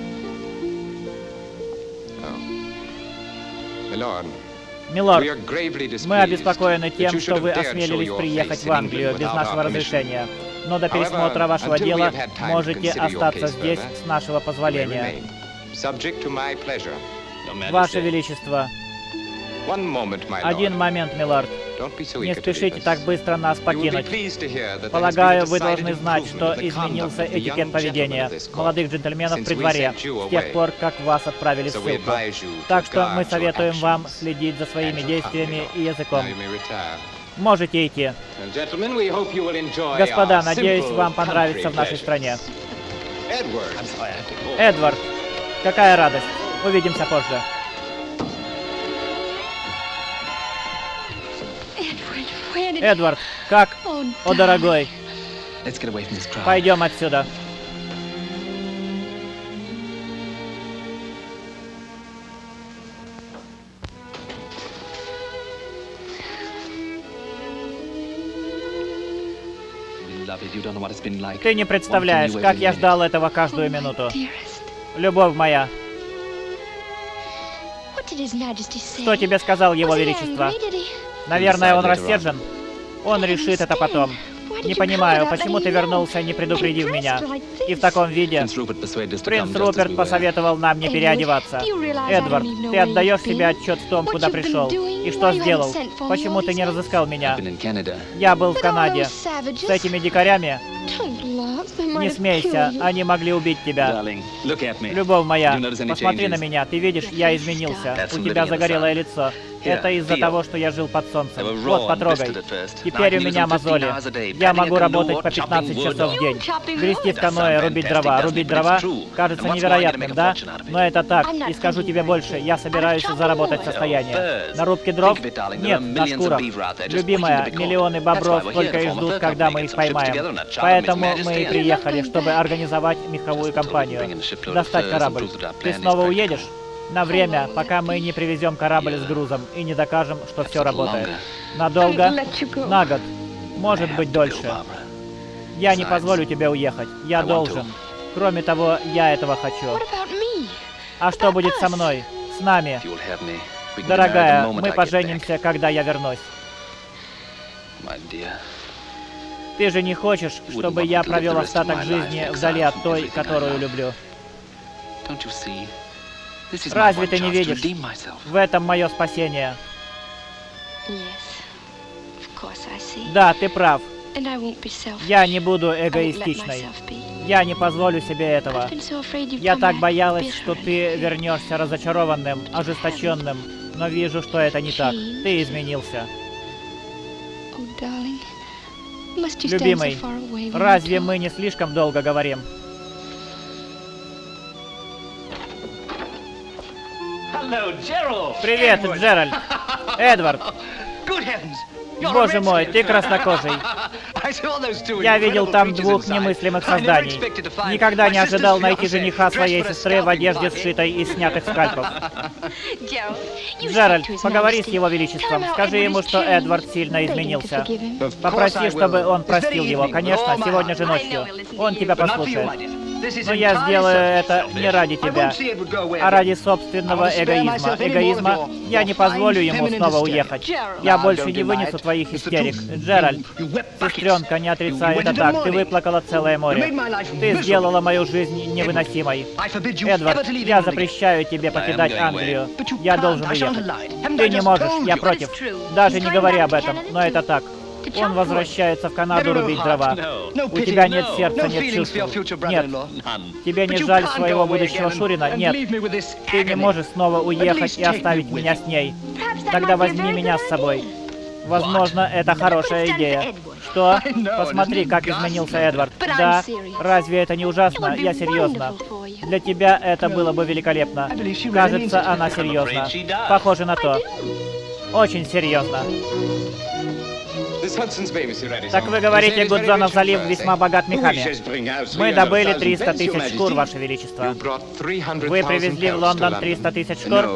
Милорд, мы обеспокоены тем, что вы осмелились приехать в Англию без нашего разрешения. Но до пересмотра вашего дела можете остаться здесь с нашего позволения. Ваше Величество. Один момент, милорд. Не спешите так быстро нас покинуть. Полагаю, вы должны знать, что изменился этикет поведения молодых джентльменов при дворе с тех пор, как вас отправили в ссылку. Так что мы советуем вам следить за своими действиями и языком. Можете идти. Господа, надеюсь, вам понравится в нашей стране. Эдвард, какая радость. Увидимся позже. Эдвард, как? О, дорогой. Пойдем отсюда. Ты не представляешь, как я ждал этого каждую минуту. Любовь моя. Что тебе сказал Его Величество? Наверное, он рассержен. Он решит это потом. Не понимаю, почему ты вернулся, не предупредив меня. И в таком виде. Принц Руперт посоветовал нам не переодеваться. Эдвард, ты отдаешь себе отчет в том, куда пришел? И что сделал? Почему ты не разыскал меня? Я был в Канаде. С этими дикарями? Не смейся, они могли убить тебя. Любовь моя, посмотри на меня, ты видишь, я изменился. У тебя загорелое лицо. Это из-за того, что я жил под солнцем. Вот, потрогай. Теперь у меня мозоли. Я могу работать по 15 часов в день. Грести в каноэ, рубить дрова. Рубить дрова кажется невероятным, да? Но это так. И скажу тебе больше, я собираюсь заработать состояние. На рубке дров? Нет, на шкурах. Любимая, миллионы бобров только и ждут, когда мы их поймаем. Поэтому мы и приехали, чтобы организовать меховую компанию. Достать корабль. Ты снова уедешь? На время, пока мы не привезем корабль с грузом и не докажем, что все работает. Надолго? На год. Может быть, дольше. Я не позволю тебе уехать. Я должен. Кроме того, я этого хочу. А что будет со мной? С нами? Дорогая, мы поженимся, когда я вернусь. Ты же не хочешь, чтобы я провел остаток жизни вдали от той, которую люблю? Разве ты не видишь? В этом мое спасение. Да, ты прав. Я не буду эгоистичной. Я не позволю себе этого. Я так боялась, что ты вернешься разочарованным, ожесточенным, но вижу, что это не так. Ты изменился. Любимый, разве мы не слишком долго говорим? Привет, Джеральд. Эдвард. Боже мой, ты краснокожий. Я видел там двух немыслимых созданий. Никогда не ожидал найти жениха своей сестры в одежде, сшитой из снятых скальпов. Джеральд, поговори с его величеством. Скажи ему, что Эдвард сильно изменился. Попроси, чтобы он простил его. Конечно, сегодня же ночью. Он тебя послушает. Но я сделаю это не ради тебя, а ради собственного эгоизма. Я не позволю ему снова уехать. Я больше не вынесу твоих истерик. Джеральд, сестренка, не отрицай это так. Ты выплакала целое море. Ты сделала мою жизнь невыносимой. Эдвард, я запрещаю тебе покидать Англию. Я должен уехать. Ты не можешь, я против. Даже не говори об этом, но это так. Он возвращается в Канаду рубить дрова. У тебя нет сердца, нет чувств. Нет. Тебе не жаль своего будущего Шурина? Нет. Ты не можешь снова уехать и оставить меня с ней. Тогда возьми меня с собой. Возможно, это хорошая идея. Что? Посмотри, как изменился Эдвард. Да? Разве это не ужасно? Я серьезно. Для тебя это было бы великолепно. Кажется, она серьезна. Похоже на то. Очень серьезно. Так вы говорите, Гудзонов залив весьма богат мехами. Мы добыли 300 тысяч шкур, Ваше Величество. Вы привезли в Лондон 300 тысяч шкур?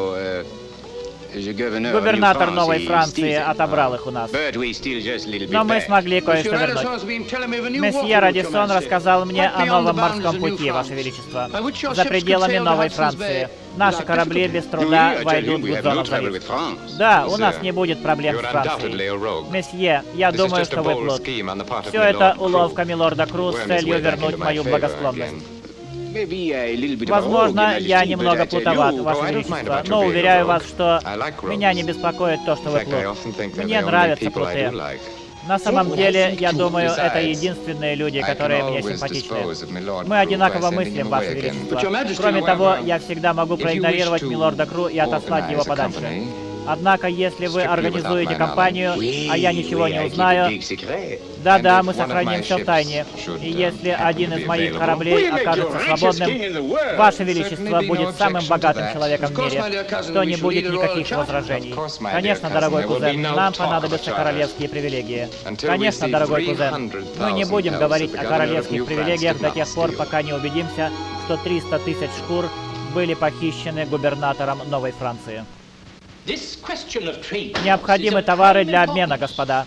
Губернатор Новой Франции отобрал их у нас. Но мы смогли кое-что вернуть. Месье Радиссон рассказал мне о новом морском пути, Ваше Величество, за пределами Новой Франции. Наши корабли без труда войдут в Гудзонов залив. Да, у нас не будет проблем с Францией. Месье, я думаю, что вы плут. Все это уловка милорда Кру с целью вернуть мою благосклонность. Возможно, я немного плутоват, Ваше Величество, но уверяю вас, что меня не беспокоит то, что вы плут. Мне нравятся плуты. На самом деле, я думаю, это единственные люди, которые мне симпатичны. Мы одинаково мыслим, Ваше Величество. Кроме того, я всегда могу проигнорировать милорда Кру и отослать его подальше. Однако, если вы организуете кампанию, а я ничего не узнаю... Да-да, мы сохраним все в тайне. И если один из моих кораблей окажется свободным, Ваше Величество будет самым богатым человеком в мире, что не будет никаких возражений. Конечно, дорогой кузен, нам понадобятся королевские привилегии. Конечно, дорогой кузен, мы не будем говорить о королевских привилегиях до тех пор, пока не убедимся, что 300 тысяч шкур были похищены губернатором Новой Франции. Необходимы товары для обмена, господа.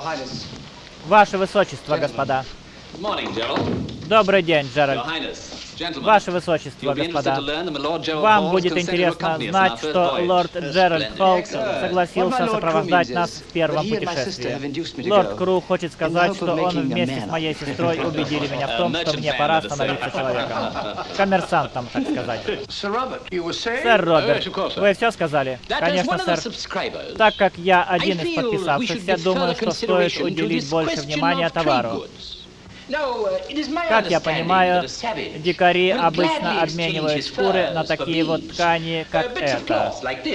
Ваше Высочество, господа. Добрый день, Джеральд. Ваше Высочество, господа, вам будет интересно знать, что лорд Джеральд Холк согласился сопровождать нас в первом путешествии. Лорд Кру хочет сказать, что он вместе с моей сестрой убедили меня в том, что мне пора становиться человеком. Коммерсантом, так сказать. Сэр Роберт, вы все сказали? Конечно, сэр. Так как я один из подписавшихся, думаю, что стоит уделить больше внимания товару. Как я понимаю, дикари обычно обменивают шкуры на такие вот ткани, как это.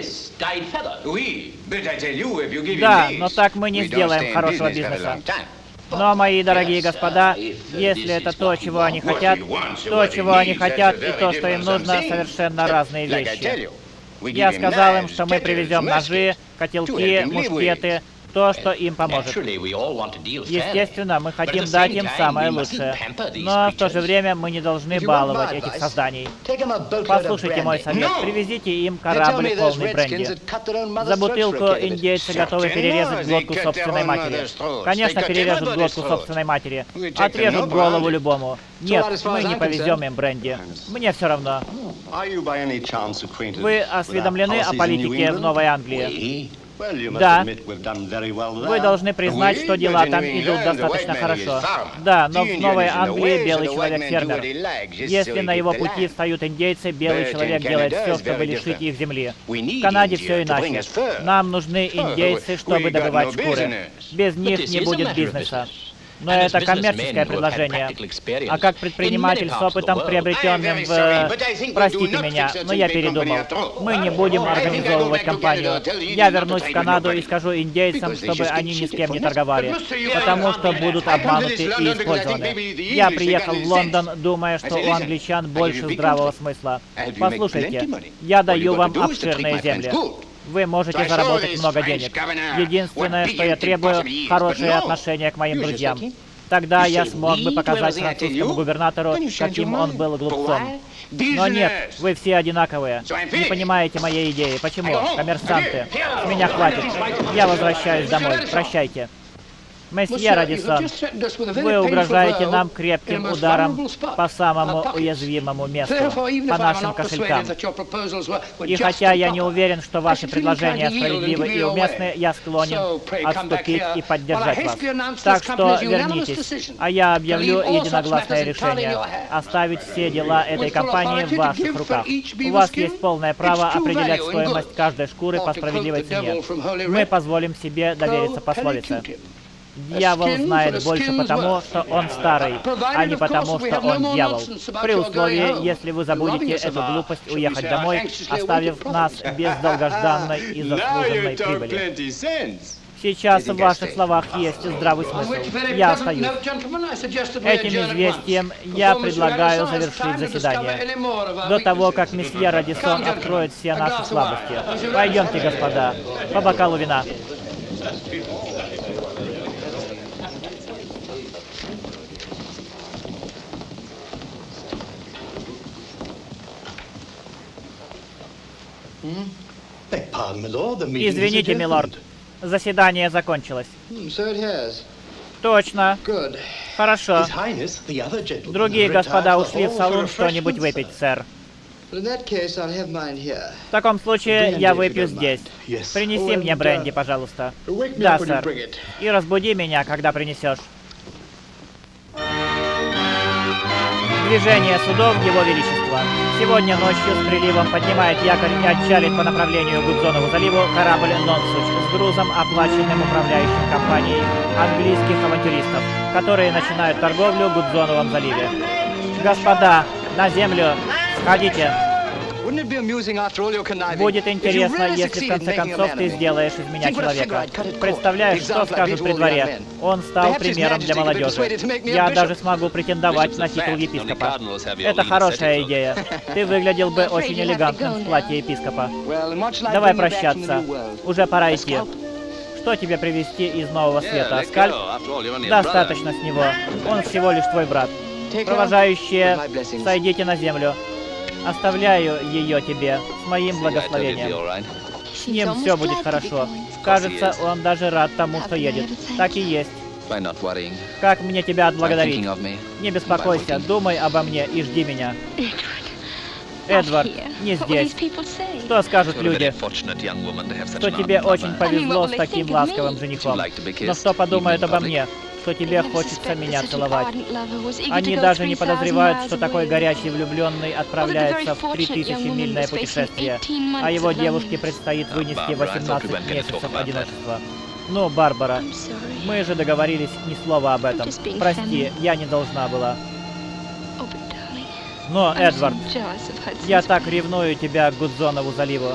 Да, но так мы не сделаем хорошего бизнеса. Но, мои дорогие господа, если это то, чего они хотят, то, чего они хотят, и то, что им нужно, совершенно разные вещи. Я сказал им, что мы привезем ножи, котелки, мушкеты, то, что им поможет. Естественно, мы хотим дать им самое лучшее, но в то же время мы не должны баловать этих созданий. Послушайте мой совет, привезите им корабль полный бренди. За бутылку индейцы готовы перерезать глотку собственной матери. Конечно, перережут глотку собственной матери. Отрежут голову любому. Нет, мы не повезем им бренди. Мне все равно. Вы осведомлены о политике в Новой Англии? Да. Вы должны признать, что дела там идут достаточно хорошо. Да, но в Новой Англии белый человек фермер. Если на его пути встают индейцы, белый человек делает все, чтобы лишить их земли. В Канаде все иначе. Нам нужны индейцы, чтобы добывать шкуры. Без них не будет бизнеса. Но это коммерческое предложение. А как предприниматель с опытом, приобретенным в... Простите меня, но я передумал. Мы не будем организовывать компанию. Я вернусь в Канаду и скажу индейцам, чтобы они ни с кем не торговали. Потому что будут обмануты и использованы. Я приехал в Лондон, думая, что у англичан больше здравого смысла. Послушайте, я даю вам обширные земли. Вы можете заработать много денег. Единственное, что я требую, хорошее отношение к моим друзьям. Тогда я смог бы показать французскому губернатору, каким он был глупцом. Но нет, вы все одинаковые. Не понимаете моей идеи. Почему? Коммерсанты. С меня хватит. Я возвращаюсь домой. Прощайте. Месье Радиссон, вы угрожаете нам крепким ударом по самому уязвимому месту, по нашим кошелькам. И хотя я не уверен, что ваши предложения справедливы и уместны, я склонен отступить и поддержать вас. Так что вернитесь, а я объявлю единогласное решение — оставить все дела этой компании в ваших руках. У вас есть полное право определять стоимость каждой шкуры по справедливой цене. Мы позволим себе довериться пословице. Дьявол знает больше потому, что он старый, а не потому, что он дьявол. При условии, если вы забудете эту глупость уехать домой, оставив нас без долгожданной и заслуженной прибыли. Сейчас в ваших словах есть здравый смысл. Я остаюсь. Этим известием я предлагаю завершить заседание. До того, как месье Радиссон откроет все наши слабости. Пойдемте, господа, по бокалу вина. Извините, милорд. Заседание закончилось. Точно. Хорошо. Другие господа ушли в салон что-нибудь выпить, сэр. В таком случае я выпью здесь. Принеси мне бренди, пожалуйста. Да, сэр. И разбуди меня, когда принесешь. Движение судов Его Величества. Сегодня ночью с приливом поднимает якорь и отчалит по направлению к Гудзонову заливу корабль «Нонсуч» с грузом, оплаченным управляющим компанией английских авантюристов, которые начинают торговлю в Гудзоновом заливе. Господа, на землю! Сходите! Будет интересно, если в конце концов ты сделаешь из меня человека. Представляешь, что скажут при дворе? Он стал примером для молодежи. Я даже смогу претендовать на титул епископа. Это хорошая идея. Ты выглядел бы очень элегантным в платье епископа. Давай прощаться. Уже пора идти. Что тебе привезти из Нового Света? Скальп? Достаточно с него. Он всего лишь твой брат. Провожающие, сойдите на землю. Оставляю ее тебе, с моим благословением. С ним все будет хорошо. Кажется, он даже рад тому, что едет. Так и есть. Как мне тебя отблагодарить? Не беспокойся, думай обо мне и жди меня. Эдвард, не здесь. Что скажут люди? Что тебе очень повезло с таким ласковым женихом. Но что подумают обо мне? Что тебе хочется меня целовать. Они даже не подозревают, что такой горячий влюбленный отправляется в 3000-мильное путешествие, а его девушке предстоит вынести 18 месяцев одиночества. Ну, Барбара, мы же договорились ни слова об этом. Прости, я не должна была. Но, Эдвард, я так ревную тебя к Гудзонову заливу.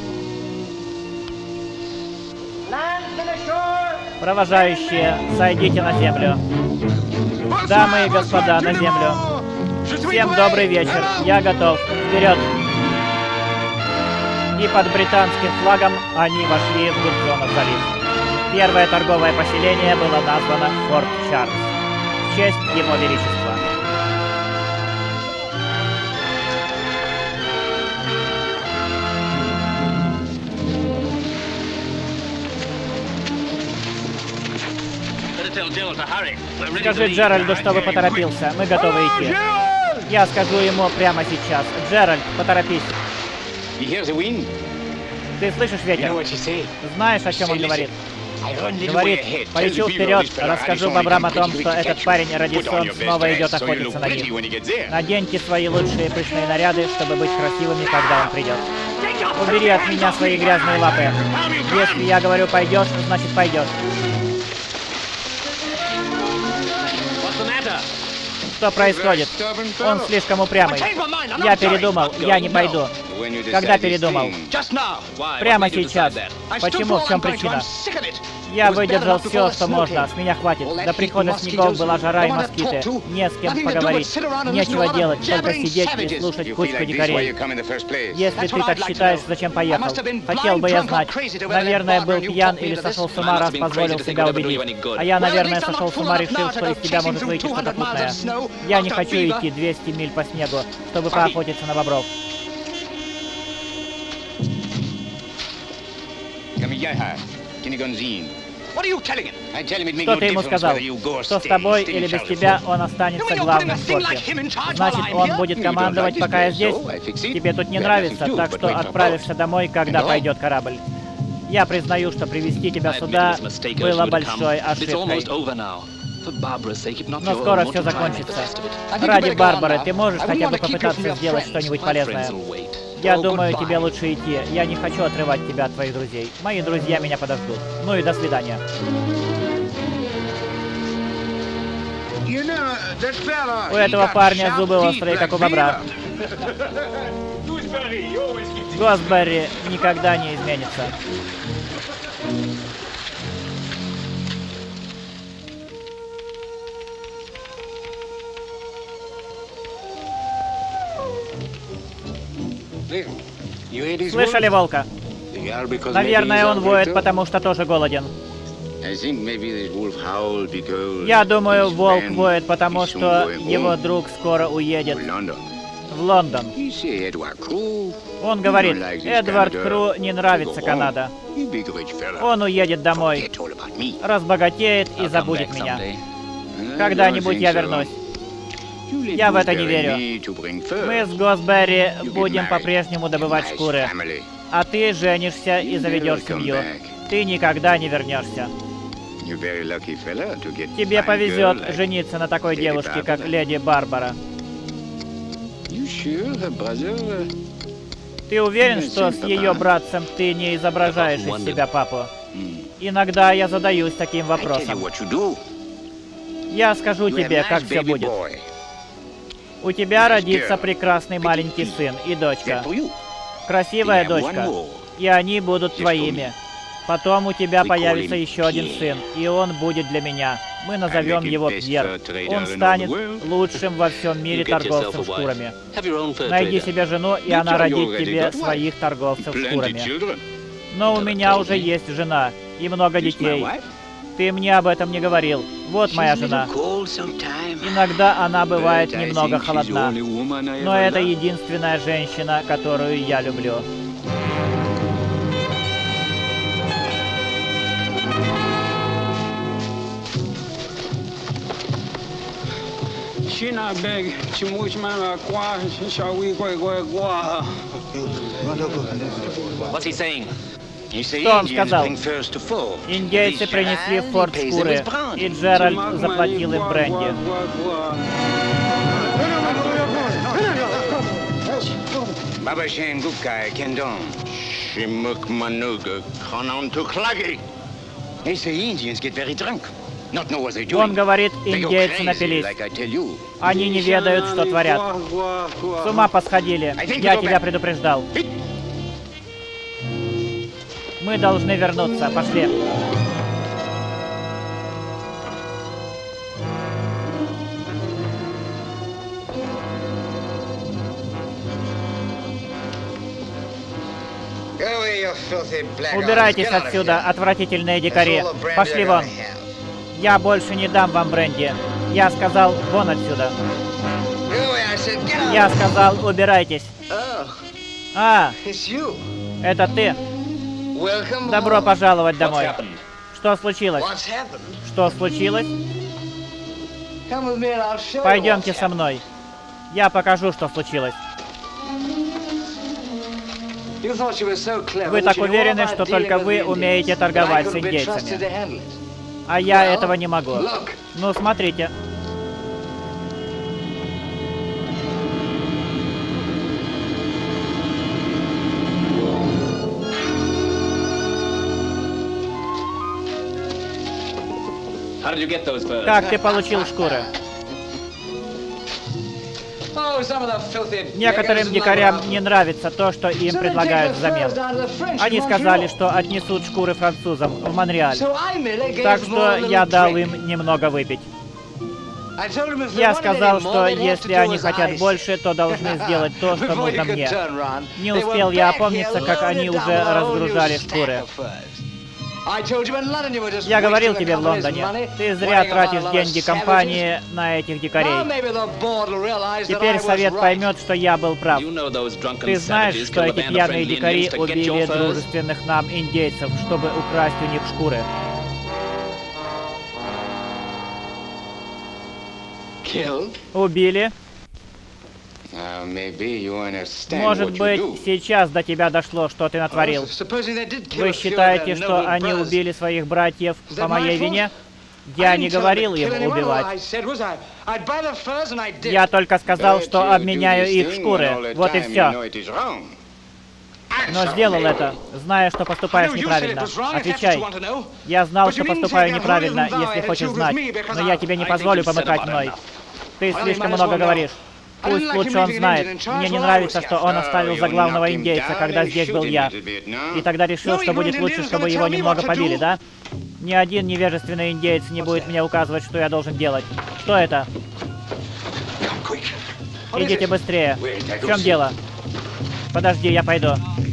Провожающие, сойдите на землю. Дамы и господа, на землю. Всем добрый вечер, я готов. Вперед! И под британским флагом они вошли в Гудзонов залив. Первое торговое поселение было названо Форт Чарльз в честь его величества. Скажи Джеральду, чтобы поторопился. Мы готовы идти. Я скажу ему прямо сейчас. Джеральд, поторопись. Ты слышишь ветер? Знаешь, о чем он говорит? Говорит, полечу вперед, расскажу бобрам о том, что этот парень Радиссон снова идет охотиться на них. Наденьте свои лучшие пышные наряды, чтобы быть красивыми, когда он придет. Убери от меня свои грязные лапы. Если я говорю пойдешь, значит пойдешь. Что происходит? Он слишком упрямый. Я передумал, я не пойду. Когда передумал? Прямо сейчас. Почему? В чем причина? Я выдержал все, что можно. С меня хватит. До прихода снегов была жара и москиты. Не с кем поговорить. Нечего делать, только сидеть и слушать кучку дикарей. Если ты так считаешь, зачем поехал? Хотел бы я знать. Наверное, был пьян или сошел с ума, раз позволил себя убедить. А я, наверное, сошел с ума, решил, что из тебя может выйти что-то путное. Я не хочу идти 200 миль по снегу, чтобы поохотиться на бобров. Что ты ему сказал? Что с тобой или без тебя он останется главным в форте. Значит, он будет командовать, пока я здесь? Тебе тут не нравится, так что отправишься домой, когда пойдет корабль. Я признаю, что привести тебя сюда было большой ошибкой. Но скоро все закончится. Ради Барбары, ты можешь хотя бы попытаться сделать что-нибудь полезное? Я думаю, тебе лучше идти. Я не хочу отрывать тебя от твоих друзей. Мои друзья меня подождут. Ну и до свидания. У этого парня зубы острые, как у бобра. Госберри никогда не изменится. Слышали волка? Наверное, он воет, потому что тоже голоден. Я думаю, волк воет, потому что его друг скоро уедет в Лондон. Он говорит, Эдвард Кру не нравится Канада. Он уедет домой, разбогатеет и забудет меня. Когда-нибудь я вернусь. Я в это не верю. Мы с Госберри будем по-прежнему добывать шкуры. А ты женишься и заведешь семью. Ты никогда не вернешься. Тебе повезет жениться на такой девушке, как леди Барбара. Ты уверен, что с ее братцем ты не изображаешь из себя папу? Иногда я задаюсь таким вопросом. Я скажу тебе, как все будет. У тебя родится прекрасный маленький сын и дочка. Красивая дочка. И они будут твоими. Потом у тебя появится еще один сын, и он будет для меня. Мы назовем его Пьер. Он станет лучшим во всем мире торговцем шкурами. Найди себе жену, и она родит тебе своих торговцев шкурами. Но у меня уже есть жена и много детей. Ты мне об этом не говорил. Вот моя жена. Иногда она бывает немного холодна. Но это единственная женщина, которую я люблю. Что он сказал? Индейцы принесли в форт шкуры, и Джеральд заплатил им бренди. Он говорит, индейцы напились. Они не ведают, что творят. С ума посходили. Я тебя предупреждал. Мы должны вернуться. Пошли. Убирайтесь отсюда, отвратительные дикари. Пошли вон. Я больше не дам вам бренди. Я сказал, вон отсюда. Я сказал, убирайтесь. А, это ты. Добро пожаловать домой. Что случилось? Что случилось? Пойдемте со мной. Я покажу, что случилось. Вы так уверены, что только вы умеете торговать с индейцами. А я этого не могу. Ну, смотрите. Как ты получил шкуры? Некоторым дикарям не нравится то, что им предлагают взамен. Они сказали, что отнесут шкуры французам в Монреаль. Так что я дал им немного выпить. Я сказал, что если они хотят больше, то должны сделать то, что нужно мне. Не успел я опомниться, как они уже разгружали шкуры. Я говорил тебе в Лондоне, ты зря тратишь деньги компании на этих дикарей. Теперь совет поймет, что я был прав. Ты знаешь, что эти пьяные дикари убили дружественных нам индейцев, чтобы украсть у них шкуры? Убили? Может быть, сейчас до тебя дошло, что ты натворил. Вы считаете, что они убили своих братьев по моей вине? Я не говорил им убивать. Я только сказал, что обменяю их шкуры. Вот и все. Но сделал это, зная, что поступаешь неправильно. Отвечай. Я знал, что поступаю неправильно, если хочешь знать. Но я тебе не позволю помыкать мной. Ты слишком много говоришь. Пусть лучше он знает. Мне не нравится, что он оставил за главного индейца, когда здесь был я. И тогда решил, что будет лучше, чтобы его немного побили, да? Ни один невежественный индеец не будет мне указывать, что я должен делать. Что это? Идите быстрее. В чем дело? Подожди, я пойду.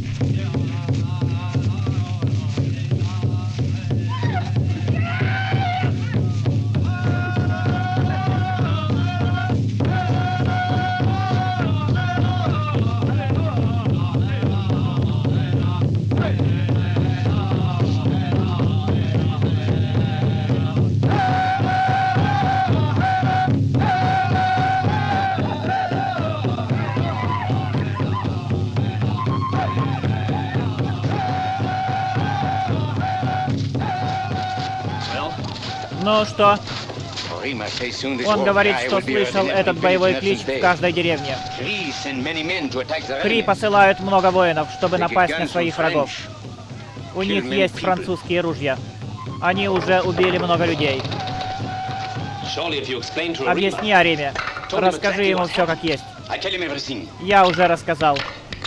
Ну что? Он говорит, что слышал этот боевой клич в каждой деревне. Кри посылают много воинов, чтобы напасть на своих врагов. У них есть французские ружья. Они уже убили много людей. Объясни Ариме. Расскажи ему все как есть. Я уже рассказал.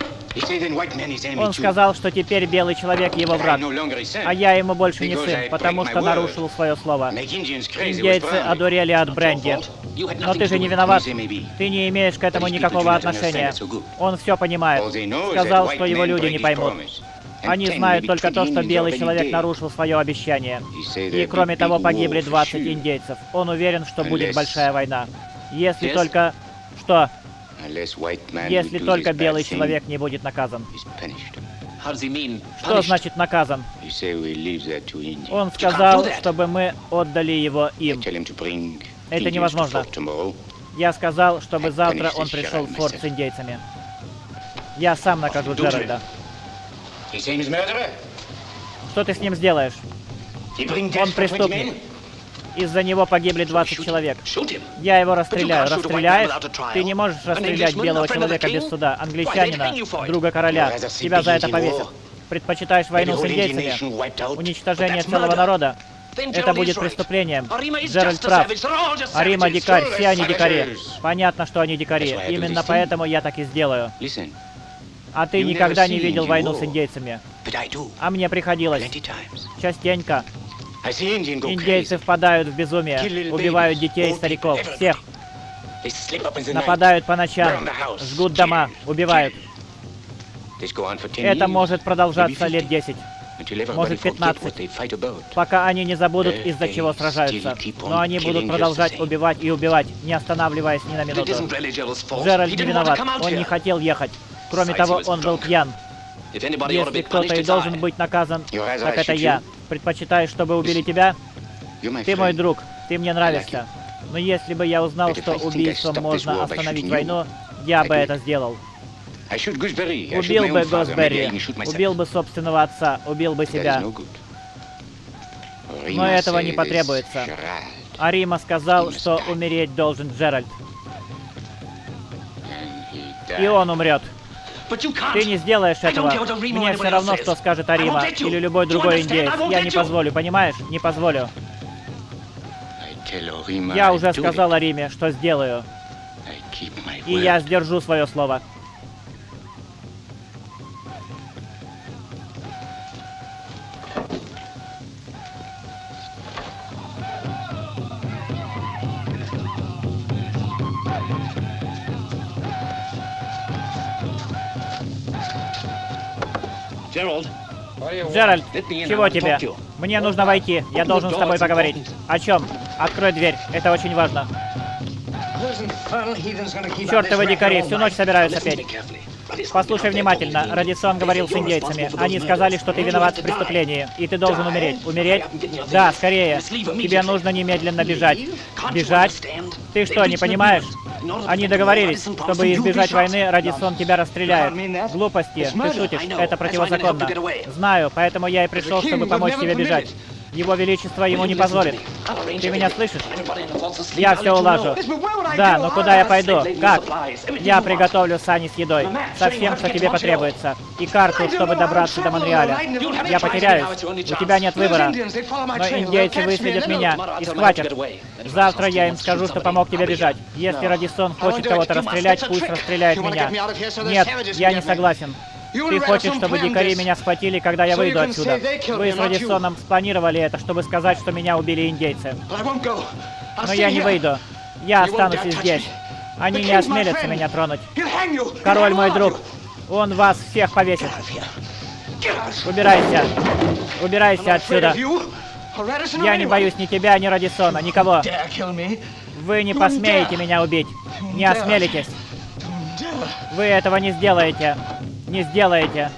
Он сказал, что теперь белый человек его враг, а я ему больше не сын, потому что нарушил свое слово. Индейцы одурели от бренди. Но ты же не виноват. Ты не имеешь к этому никакого отношения. Он все понимает. Сказал, что его люди не поймут. Они знают только то, что белый человек нарушил свое обещание. И кроме того, погибли 20 индейцев. Он уверен, что будет большая война. Если только... Что? Если только белый человек не будет наказан. Что значит наказан? Он сказал, чтобы мы отдали его им. Это невозможно. Я сказал, чтобы завтра он пришел в форт с индейцами. Я сам накажу Джеральда. Что ты с ним сделаешь? Он преступник. Из-за него погибли 20 человек. Я его расстреляю. Расстреляешь? Ты не можешь расстрелять белого человека без суда. Англичанина, друга короля. Тебя за это повесят. Предпочитаешь войну с индейцами? Уничтожение целого народа? Это будет преступлением. Джеральд прав. Арима дикарь, все они дикари. Понятно, что они дикари. Именно поэтому я так и сделаю. А ты никогда не видел войну с индейцами. А мне приходилось. Частенько. Индейцы впадают в безумие, убивают детей и стариков, всех. Нападают по ночам, жгут дома, убивают. Это может продолжаться лет 10, может 15, пока они не забудут, из-за чего сражаются. Но они будут продолжать убивать и убивать, не останавливаясь ни на минуту. Джеральд не виноват, он не хотел ехать. Кроме того, он был пьян. Если кто-то и должен быть наказан, так это я. Предпочитаешь, чтобы убили тебя? Ты мой друг, ты мне нравишься. Но если бы я узнал, что убийством можно остановить войну, я бы это сделал. Убил бы Госберри, убил бы собственного отца, убил бы себя. Но этого не потребуется. Арима сказал, что умереть должен Джеральд. И он умрет. Ты не сделаешь этого. Мне все равно, что скажет Арима или любой другой индеец. Я не позволю, понимаешь? Не позволю. Я уже сказал Ариме, что сделаю. И я сдержу свое слово. Джеральд, чего тебе? Мне нужно войти. Я должен с тобой поговорить. О чем? Открой дверь. Это очень важно. Чёртовы дикари, всю ночь собираются петь. Послушай внимательно. Радисон говорил с индейцами. Они сказали, что ты виноват в преступлении. И ты должен умереть. Умереть? Да, скорее. Тебе нужно немедленно бежать. Бежать? Ты что, не понимаешь? Они договорились, чтобы избежать войны, Радисон тебя расстреляет. Глупости. Ты шутишь. Это противозаконно. Знаю, поэтому я и пришел, чтобы помочь тебе бежать. Его Величество ему не позволит. Ты меня слышишь? Я все улажу. Да, но куда я пойду? Как? Я приготовлю сани с едой. Со всем, что тебе потребуется. И карту, чтобы добраться до Монреаля. Я потеряюсь. У тебя нет выбора. Но индейцы выследят меня и схватят. Завтра я им скажу, что помог тебе бежать. Если Радисон хочет кого-то расстрелять, пусть расстреляет меня. Нет, я не согласен. Ты хочешь, чтобы дикари меня схватили, когда я выйду отсюда? Вы с Радисоном спланировали это, чтобы сказать, что меня убили индейцы. Но я не выйду. Я останусь здесь. Они не осмелятся меня тронуть. Король мой друг. Он вас всех повесит. Убирайся. Убирайся отсюда. Я не боюсь ни тебя, ни Радисона, никого. Вы не посмеете меня убить. Не осмелитесь. Вы этого не сделаете. Не сделаете.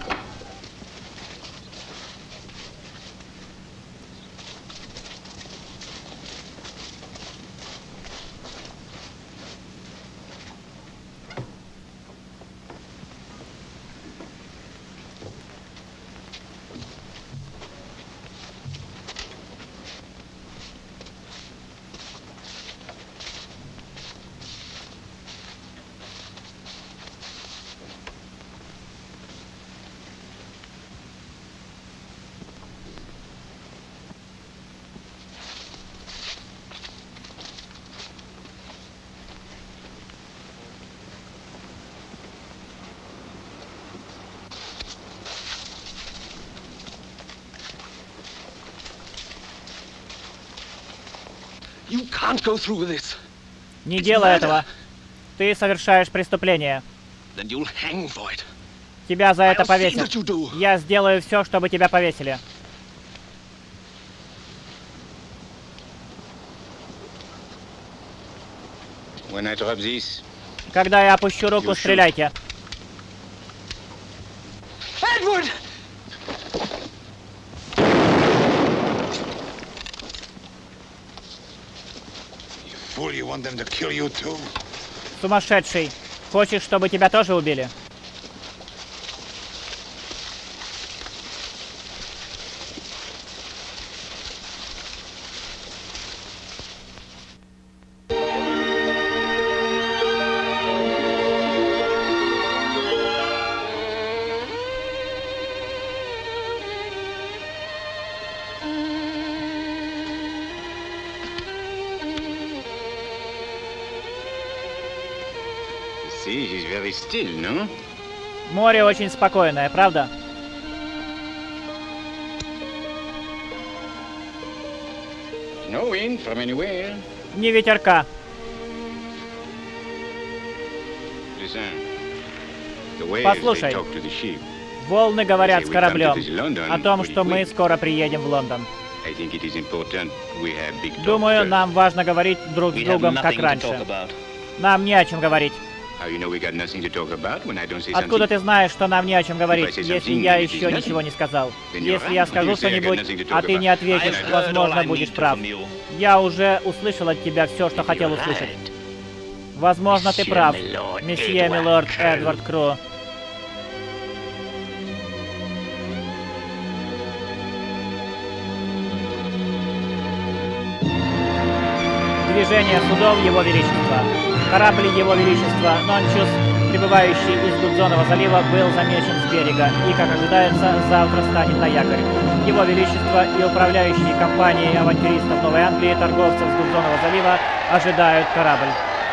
Не делай этого. Ты совершаешь преступление. Тебя за это повесят. Я сделаю все, чтобы тебя повесили. Когда я опущу руку, стреляйте. You want them to kill you too? Сумасшедший. Хочешь, чтобы тебя тоже убили? Море очень спокойное, правда? Ни ветерка. Послушай, волны говорят с кораблем о том, что мы скоро приедем в Лондон. Думаю, нам важно говорить друг с другом, как раньше. Нам не о чем говорить. Откуда ты знаешь, что нам не о чем говорить, если я еще ничего не сказал? Если я скажу что-нибудь, а ты не ответишь, возможно, будешь прав. Я уже услышал от тебя все, что хотел услышать. Возможно, ты прав, месье милорд Эдвард Кру. Движение судов Его Величества. Корабль Его Величества Нончус, прибывающий из Гудзонова залива, был замечен с берега и, как ожидается, завтра станет на якорь. Его Величество и управляющие компанией авантюристов Новой Англии, торговцев с Гудзонова залива, ожидают корабль.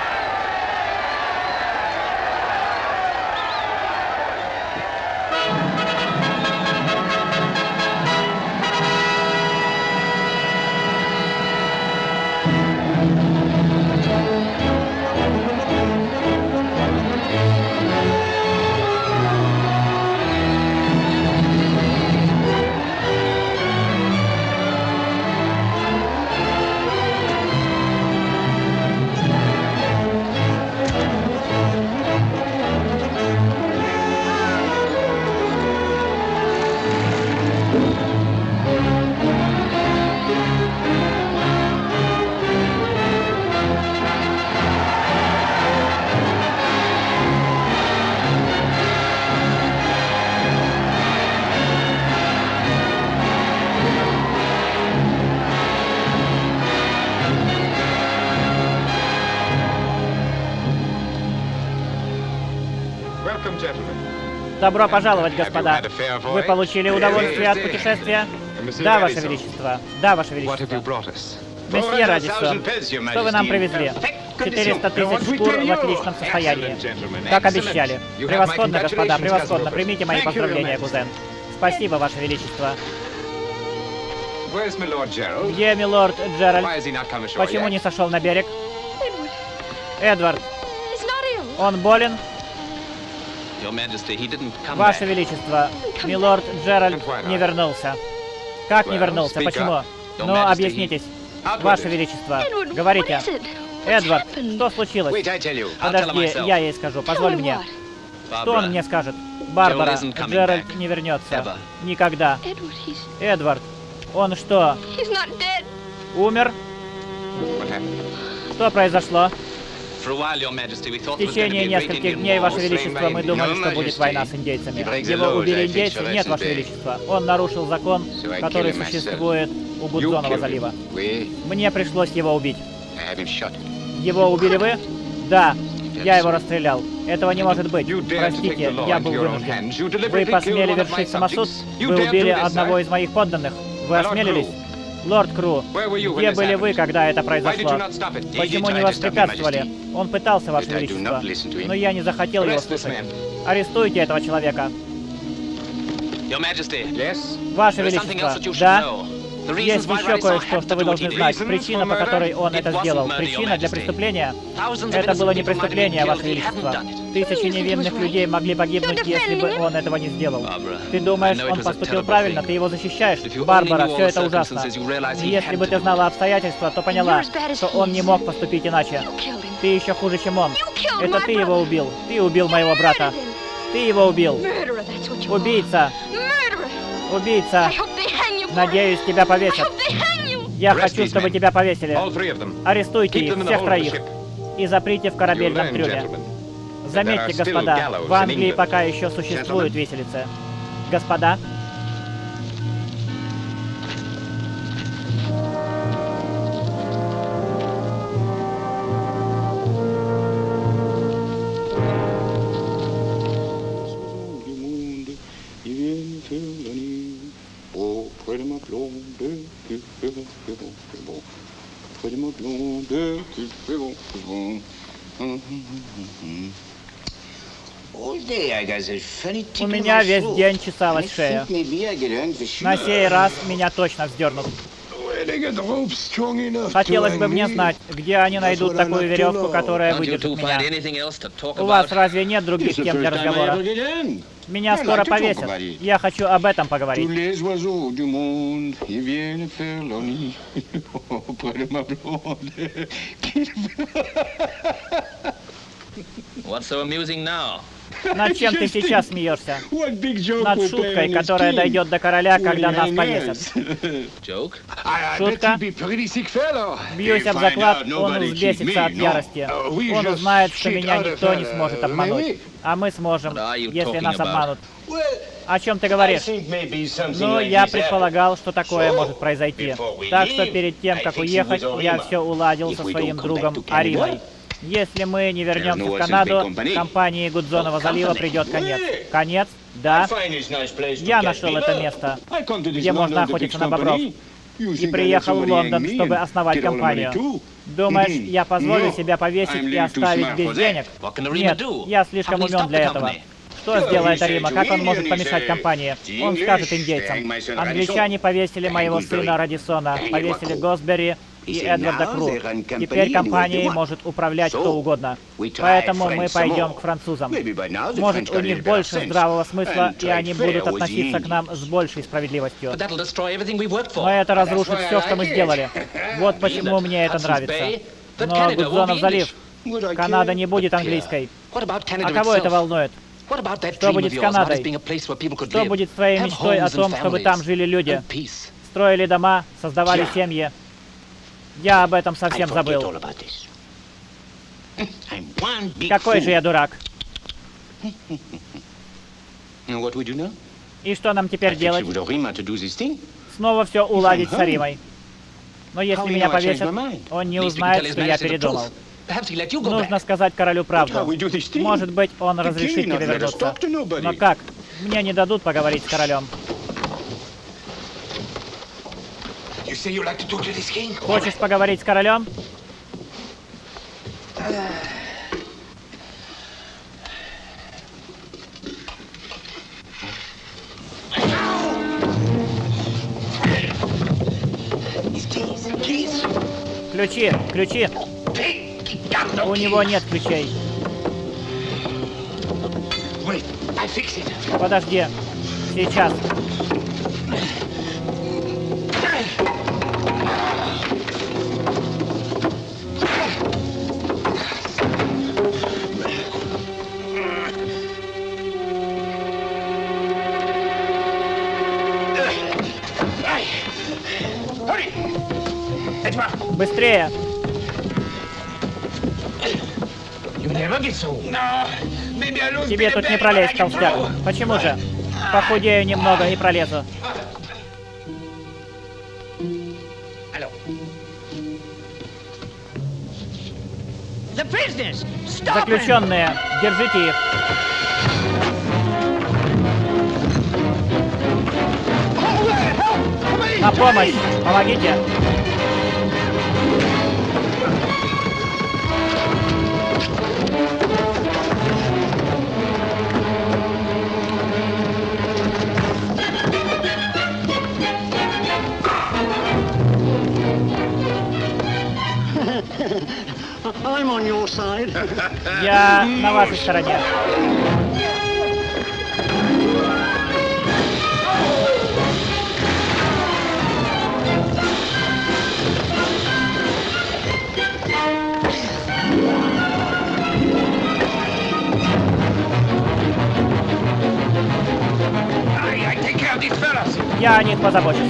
Добро пожаловать, господа. Вы получили удовольствие от путешествия? Да, Ваше Величество. Да, Ваше Величество. Месье Радиссон, что вы нам привезли? 400 тысяч шкур в отличном состоянии. Как обещали. Превосходно, господа, превосходно. Примите мои поздравления, кузен. Спасибо, Ваше Величество. Где милорд Джеральд? Почему не сошел на берег? Эдвард. Он болен? Ваше Величество, милорд Джеральд не вернулся. Как не вернулся? Почему? Ну, объяснитесь. Ваше Величество, говорите. Эдвард, что случилось? Подожди, я ей скажу, позволь мне. Что он мне скажет? Барбара, Джеральд не вернется. Никогда. Эдвард, он что? Умер? Что произошло? В течение нескольких дней, Ваше Величество, мы думали, что будет война с индейцами. Его убили индейцы? Нет, Ваше Величество. Он нарушил закон, который существует у Гудзонова залива. Мне пришлось его убить. Его убили вы? Да. Я его расстрелял. Этого не может быть. Простите, я был вынужден. Вы посмели вершить самосуд? Вы убили одного из моих подданных. Вы осмелились? Лорд Кру, где были вы, когда это произошло? Почему не воспрепятствовали? Он пытался, Ваше Величество, но я не захотел его слушать. Арестуйте этого человека. Ваше Величество, да? Есть еще кое-что, что вы должны знать. Причина, по которой он это сделал. Причина для преступления. Это было не преступление, Ваше Величество. Тысячи невинных людей могли погибнуть, если бы он этого не сделал. Ты думаешь, он поступил правильно? Ты его защищаешь? Барбара, все это ужасно. И если бы ты знала обстоятельства, то поняла, что он не мог поступить иначе. Ты еще хуже, чем он. Это ты его убил. Ты убил моего брата. Ты его убил. Убийца. Убийца. Надеюсь, тебя повесят. Я хочу, чтобы тебя повесили. Арестуйте их, всех троих. и заприте в корабельном трюме. Заметьте, господа, в Англии пока еще существуют виселицы. Господа. У меня весь день чесалась шея. На сей раз меня точно вздернут. Хотелось бы мне знать, где они найдут такую веревку, которая выдержит меня. У вас разве нет других тем для разговора? Меня скоро повесят. Я хочу об этом поговорить. Над чем ты сейчас смеешься? Над шуткой, которая дойдет до короля, когда нас повесят. Шутка? Бьюсь об заклад, он взбесится от ярости. Он узнает, что меня никто не сможет обмануть. А мы сможем, если нас обманут. О чем ты говоришь? Ну, я предполагал, что такое может произойти. Так что перед тем, как уехать, я все уладил со своим другом Аримой. Если мы не вернемся в Канаду, компании Гудзонова залива придет конец. Конец? Да. Я нашел это место, где можно охотиться на бобров. И приехал в Лондон, чтобы основать компанию. Думаешь, я позволю себя повесить и оставить без денег? Нет, я слишком умен для этого. Что сделает Арима? Как он может помешать компании? Он скажет индейцам. Англичане повесили моего сына Радисона, повесили Госбери и Эдварда Кру. Теперь компанией может управлять кто угодно. Поэтому мы пойдем к французам. Может, у них больше здравого смысла, и они будут относиться к нам с большей справедливостью. Но это разрушит все, что мы сделали. Вот почему мне это нравится. Но Гудзонов залив. Канада не будет английской. А кого это волнует? Что будет с Канадой? Что будет с твоей мечтой о том, чтобы там жили люди? Строили дома, создавали семьи. Я об этом совсем забыл. Какой же я дурак. И что нам теперь делать? Снова все уладить с Аримой. Но если меня повесят, он не узнает, что я передумал. Нужно сказать королю правду. Может быть, он разрешит тебе вернуться. Но как? Мне не дадут поговорить с королем. Хочешь поговорить с королем? Ключи, ключи. У него нет ключей. Подожди. Сейчас. Быстрее! Тебе тут не пролезть, толстяк. Почему же? Похудею немного и пролезу. Заключенные, держите их. На помощь! Помогите! Я на вашей стороне. Я о них позабочусь.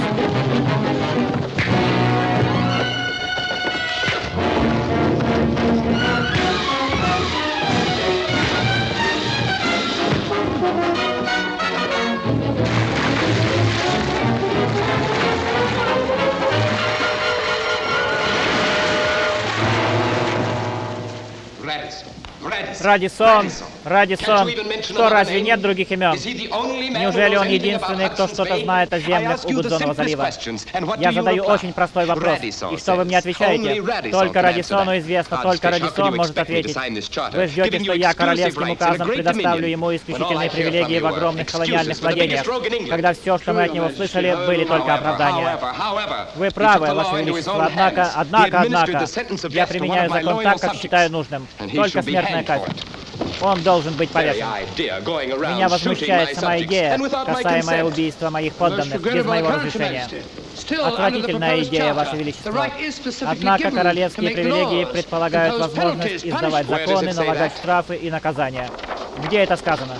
Радисон. Радисон. Что, разве нет других имен? Неужели он единственный, кто что-то знает о землях у Гудзонова залива? Я задаю очень простой вопрос. И что вы мне отвечаете? Только Радисону известно, только Радисон может ответить. Вы ждете, что я королевским указом предоставлю ему исключительные привилегии в огромных колониальных владениях, когда все, что мы от него слышали, были только оправдания. Вы правы, Ваше Величество, однако, я применяю закон так, как считаю нужным. Только смертная казнь. Он должен быть повешен. Меня возмущает сама идея, касаемая убийства моих подданных без моего разрешения. Отвратительная идея, Ваше Величество. Однако королевские привилегии предполагают возможность издавать законы, налагать штрафы и наказания. Где это сказано?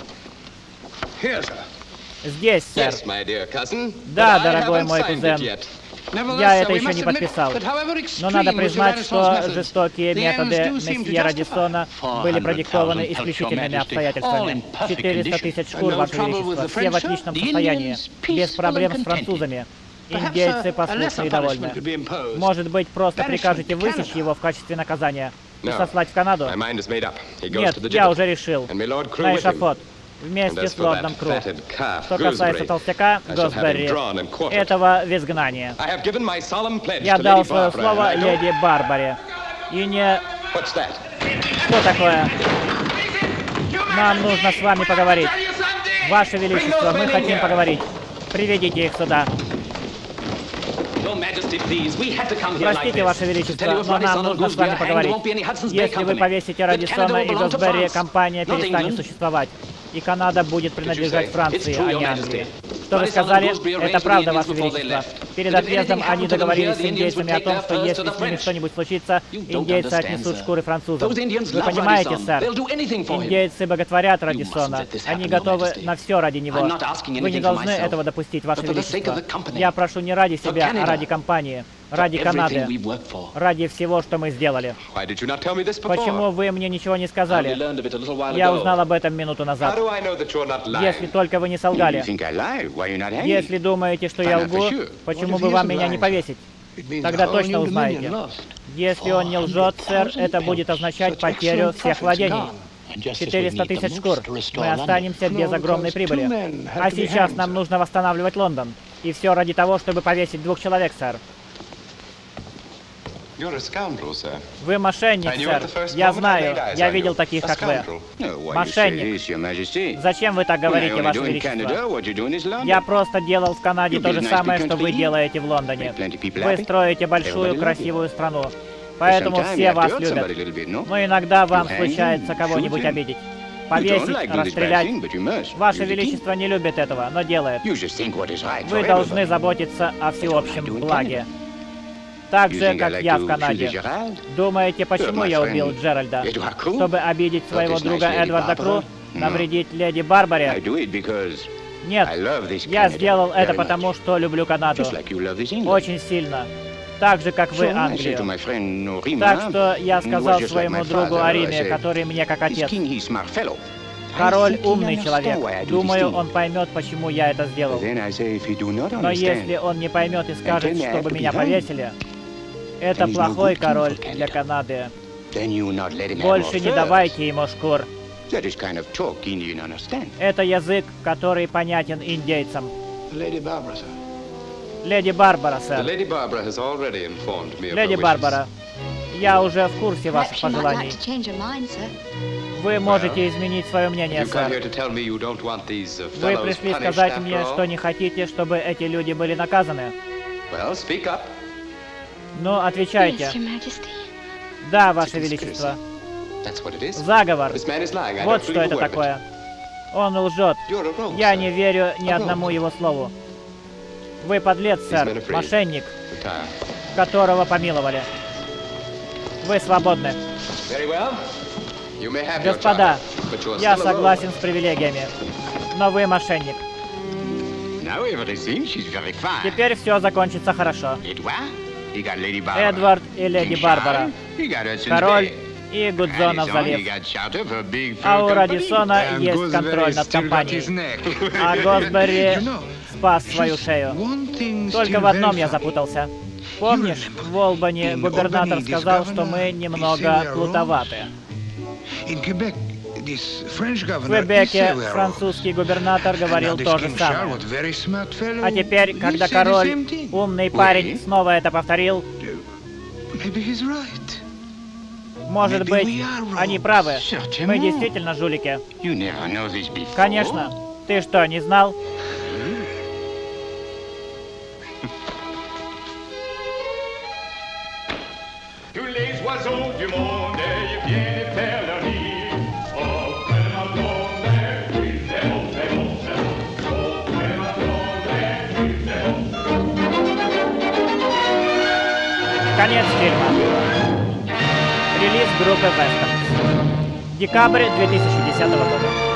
Здесь, сэр. Да, дорогой мой кузен. Я это еще не подписал. Но надо признать, что жестокие методы месье Радисона были продиктованы исключительными обстоятельствами. 400 тысяч шкур, Ваше Величество, все в отличном состоянии, без проблем с французами. Индейцы послушны и довольны. Может быть, просто прикажете высечь его в качестве наказания и сослать в Канаду? Нет, я уже решил. На эшафот. Вместе с лордом Кру. Что касается толстяка, Госберри, этого в изгнание. Я дал свое слово леди Барбаре. И не... Что такое? Нам нужно с вами поговорить. Ваше Величество, мы хотим поговорить. Приведите их сюда. Простите, Ваше Величество, но нам нужно с вами поговорить. Если вы повесите Радисона и Госберри, компания перестанет существовать. И Канада будет принадлежать Франции, а не Англии. Что вы сказали? Это правда, Ваше Величество. Перед отъездом они договорились с индейцами о том, что если с ними что-нибудь случится, индейцы отнесут шкуры французам. Вы понимаете, сэр? Индейцы боготворят Радисона. Они готовы на все ради него. Вы не должны этого допустить, Ваше Величество. Я прошу не ради себя, а ради компании. Ради Канады. Ради всего, что мы сделали. Почему вы мне ничего не сказали? Я узнал об этом минуту назад. Если только вы не солгали. Если думаете, что я лгу, почему бы вам меня не повесить? Тогда точно узнаете. Если он не лжет, сэр, это будет означать потерю всех владений. 400 тысяч шкур. Мы останемся без огромной прибыли. А сейчас нам нужно восстанавливать Лондон. И все ради того, чтобы повесить 2 человек, сэр. Вы мошенник, сэр. Я знаю. Я видел таких, как вы. Мошенник. Зачем вы так говорите, Ваше Величество? Я просто делал в Канаде то же самое, что вы делаете в Лондоне. Вы строите большую, красивую страну. Поэтому все вас любят. Но иногда вам случается кого-нибудь обидеть. Повесить, расстрелять. Ваше Величество не любит этого, но делает. Вы должны заботиться о всеобщем благе. Так же, как я в Канаде. Думаете, почему я убил Джеральда? Чтобы обидеть своего друга Эдварда Кру? Навредить леди Барбаре? Нет, я сделал это потому, что люблю Канаду. Очень сильно. Так же, как вы, Англию. Так что я сказал своему другу о Риме, который мне как отец. Король умный человек. Думаю, он поймет, почему я это сделал. Но если он не поймет и скажет, чтобы меня повесили, это плохой король для Канады. Больше не давайте ему шкур. Это язык, который понятен индейцам. Леди Барбара, сэр. Леди Барбара, я уже в курсе ваших пожеланий. Вы можете изменить свое мнение, сэр. Вы пришли сказать мне, что не хотите, чтобы эти люди были наказаны. Ну, отвечайте. Да, Ваше Величество. Заговор. Вот что это такое. Он лжет. Я не верю ни одному его слову. Вы подлец, сэр, мошенник, которого помиловали. Вы свободны. Господа, я согласен с привилегиями, но вы мошенник. Теперь все закончится хорошо. Эдвард и леди Барбара, король и Гудзонов залив. А у Радисона есть контроль над компанией. А Госберри спас свою шею. Только в одном я запутался. Помнишь, в Олбани губернатор сказал, что мы немного плутоваты. В Квебеке французский губернатор говорил то же самое. А теперь, когда король, умный парень, снова это повторил, может быть, они правы. Мы действительно жулики. Конечно. Ты что, не знал? Конец фильма. Релиз группы Westerns. Декабрь 2010 года.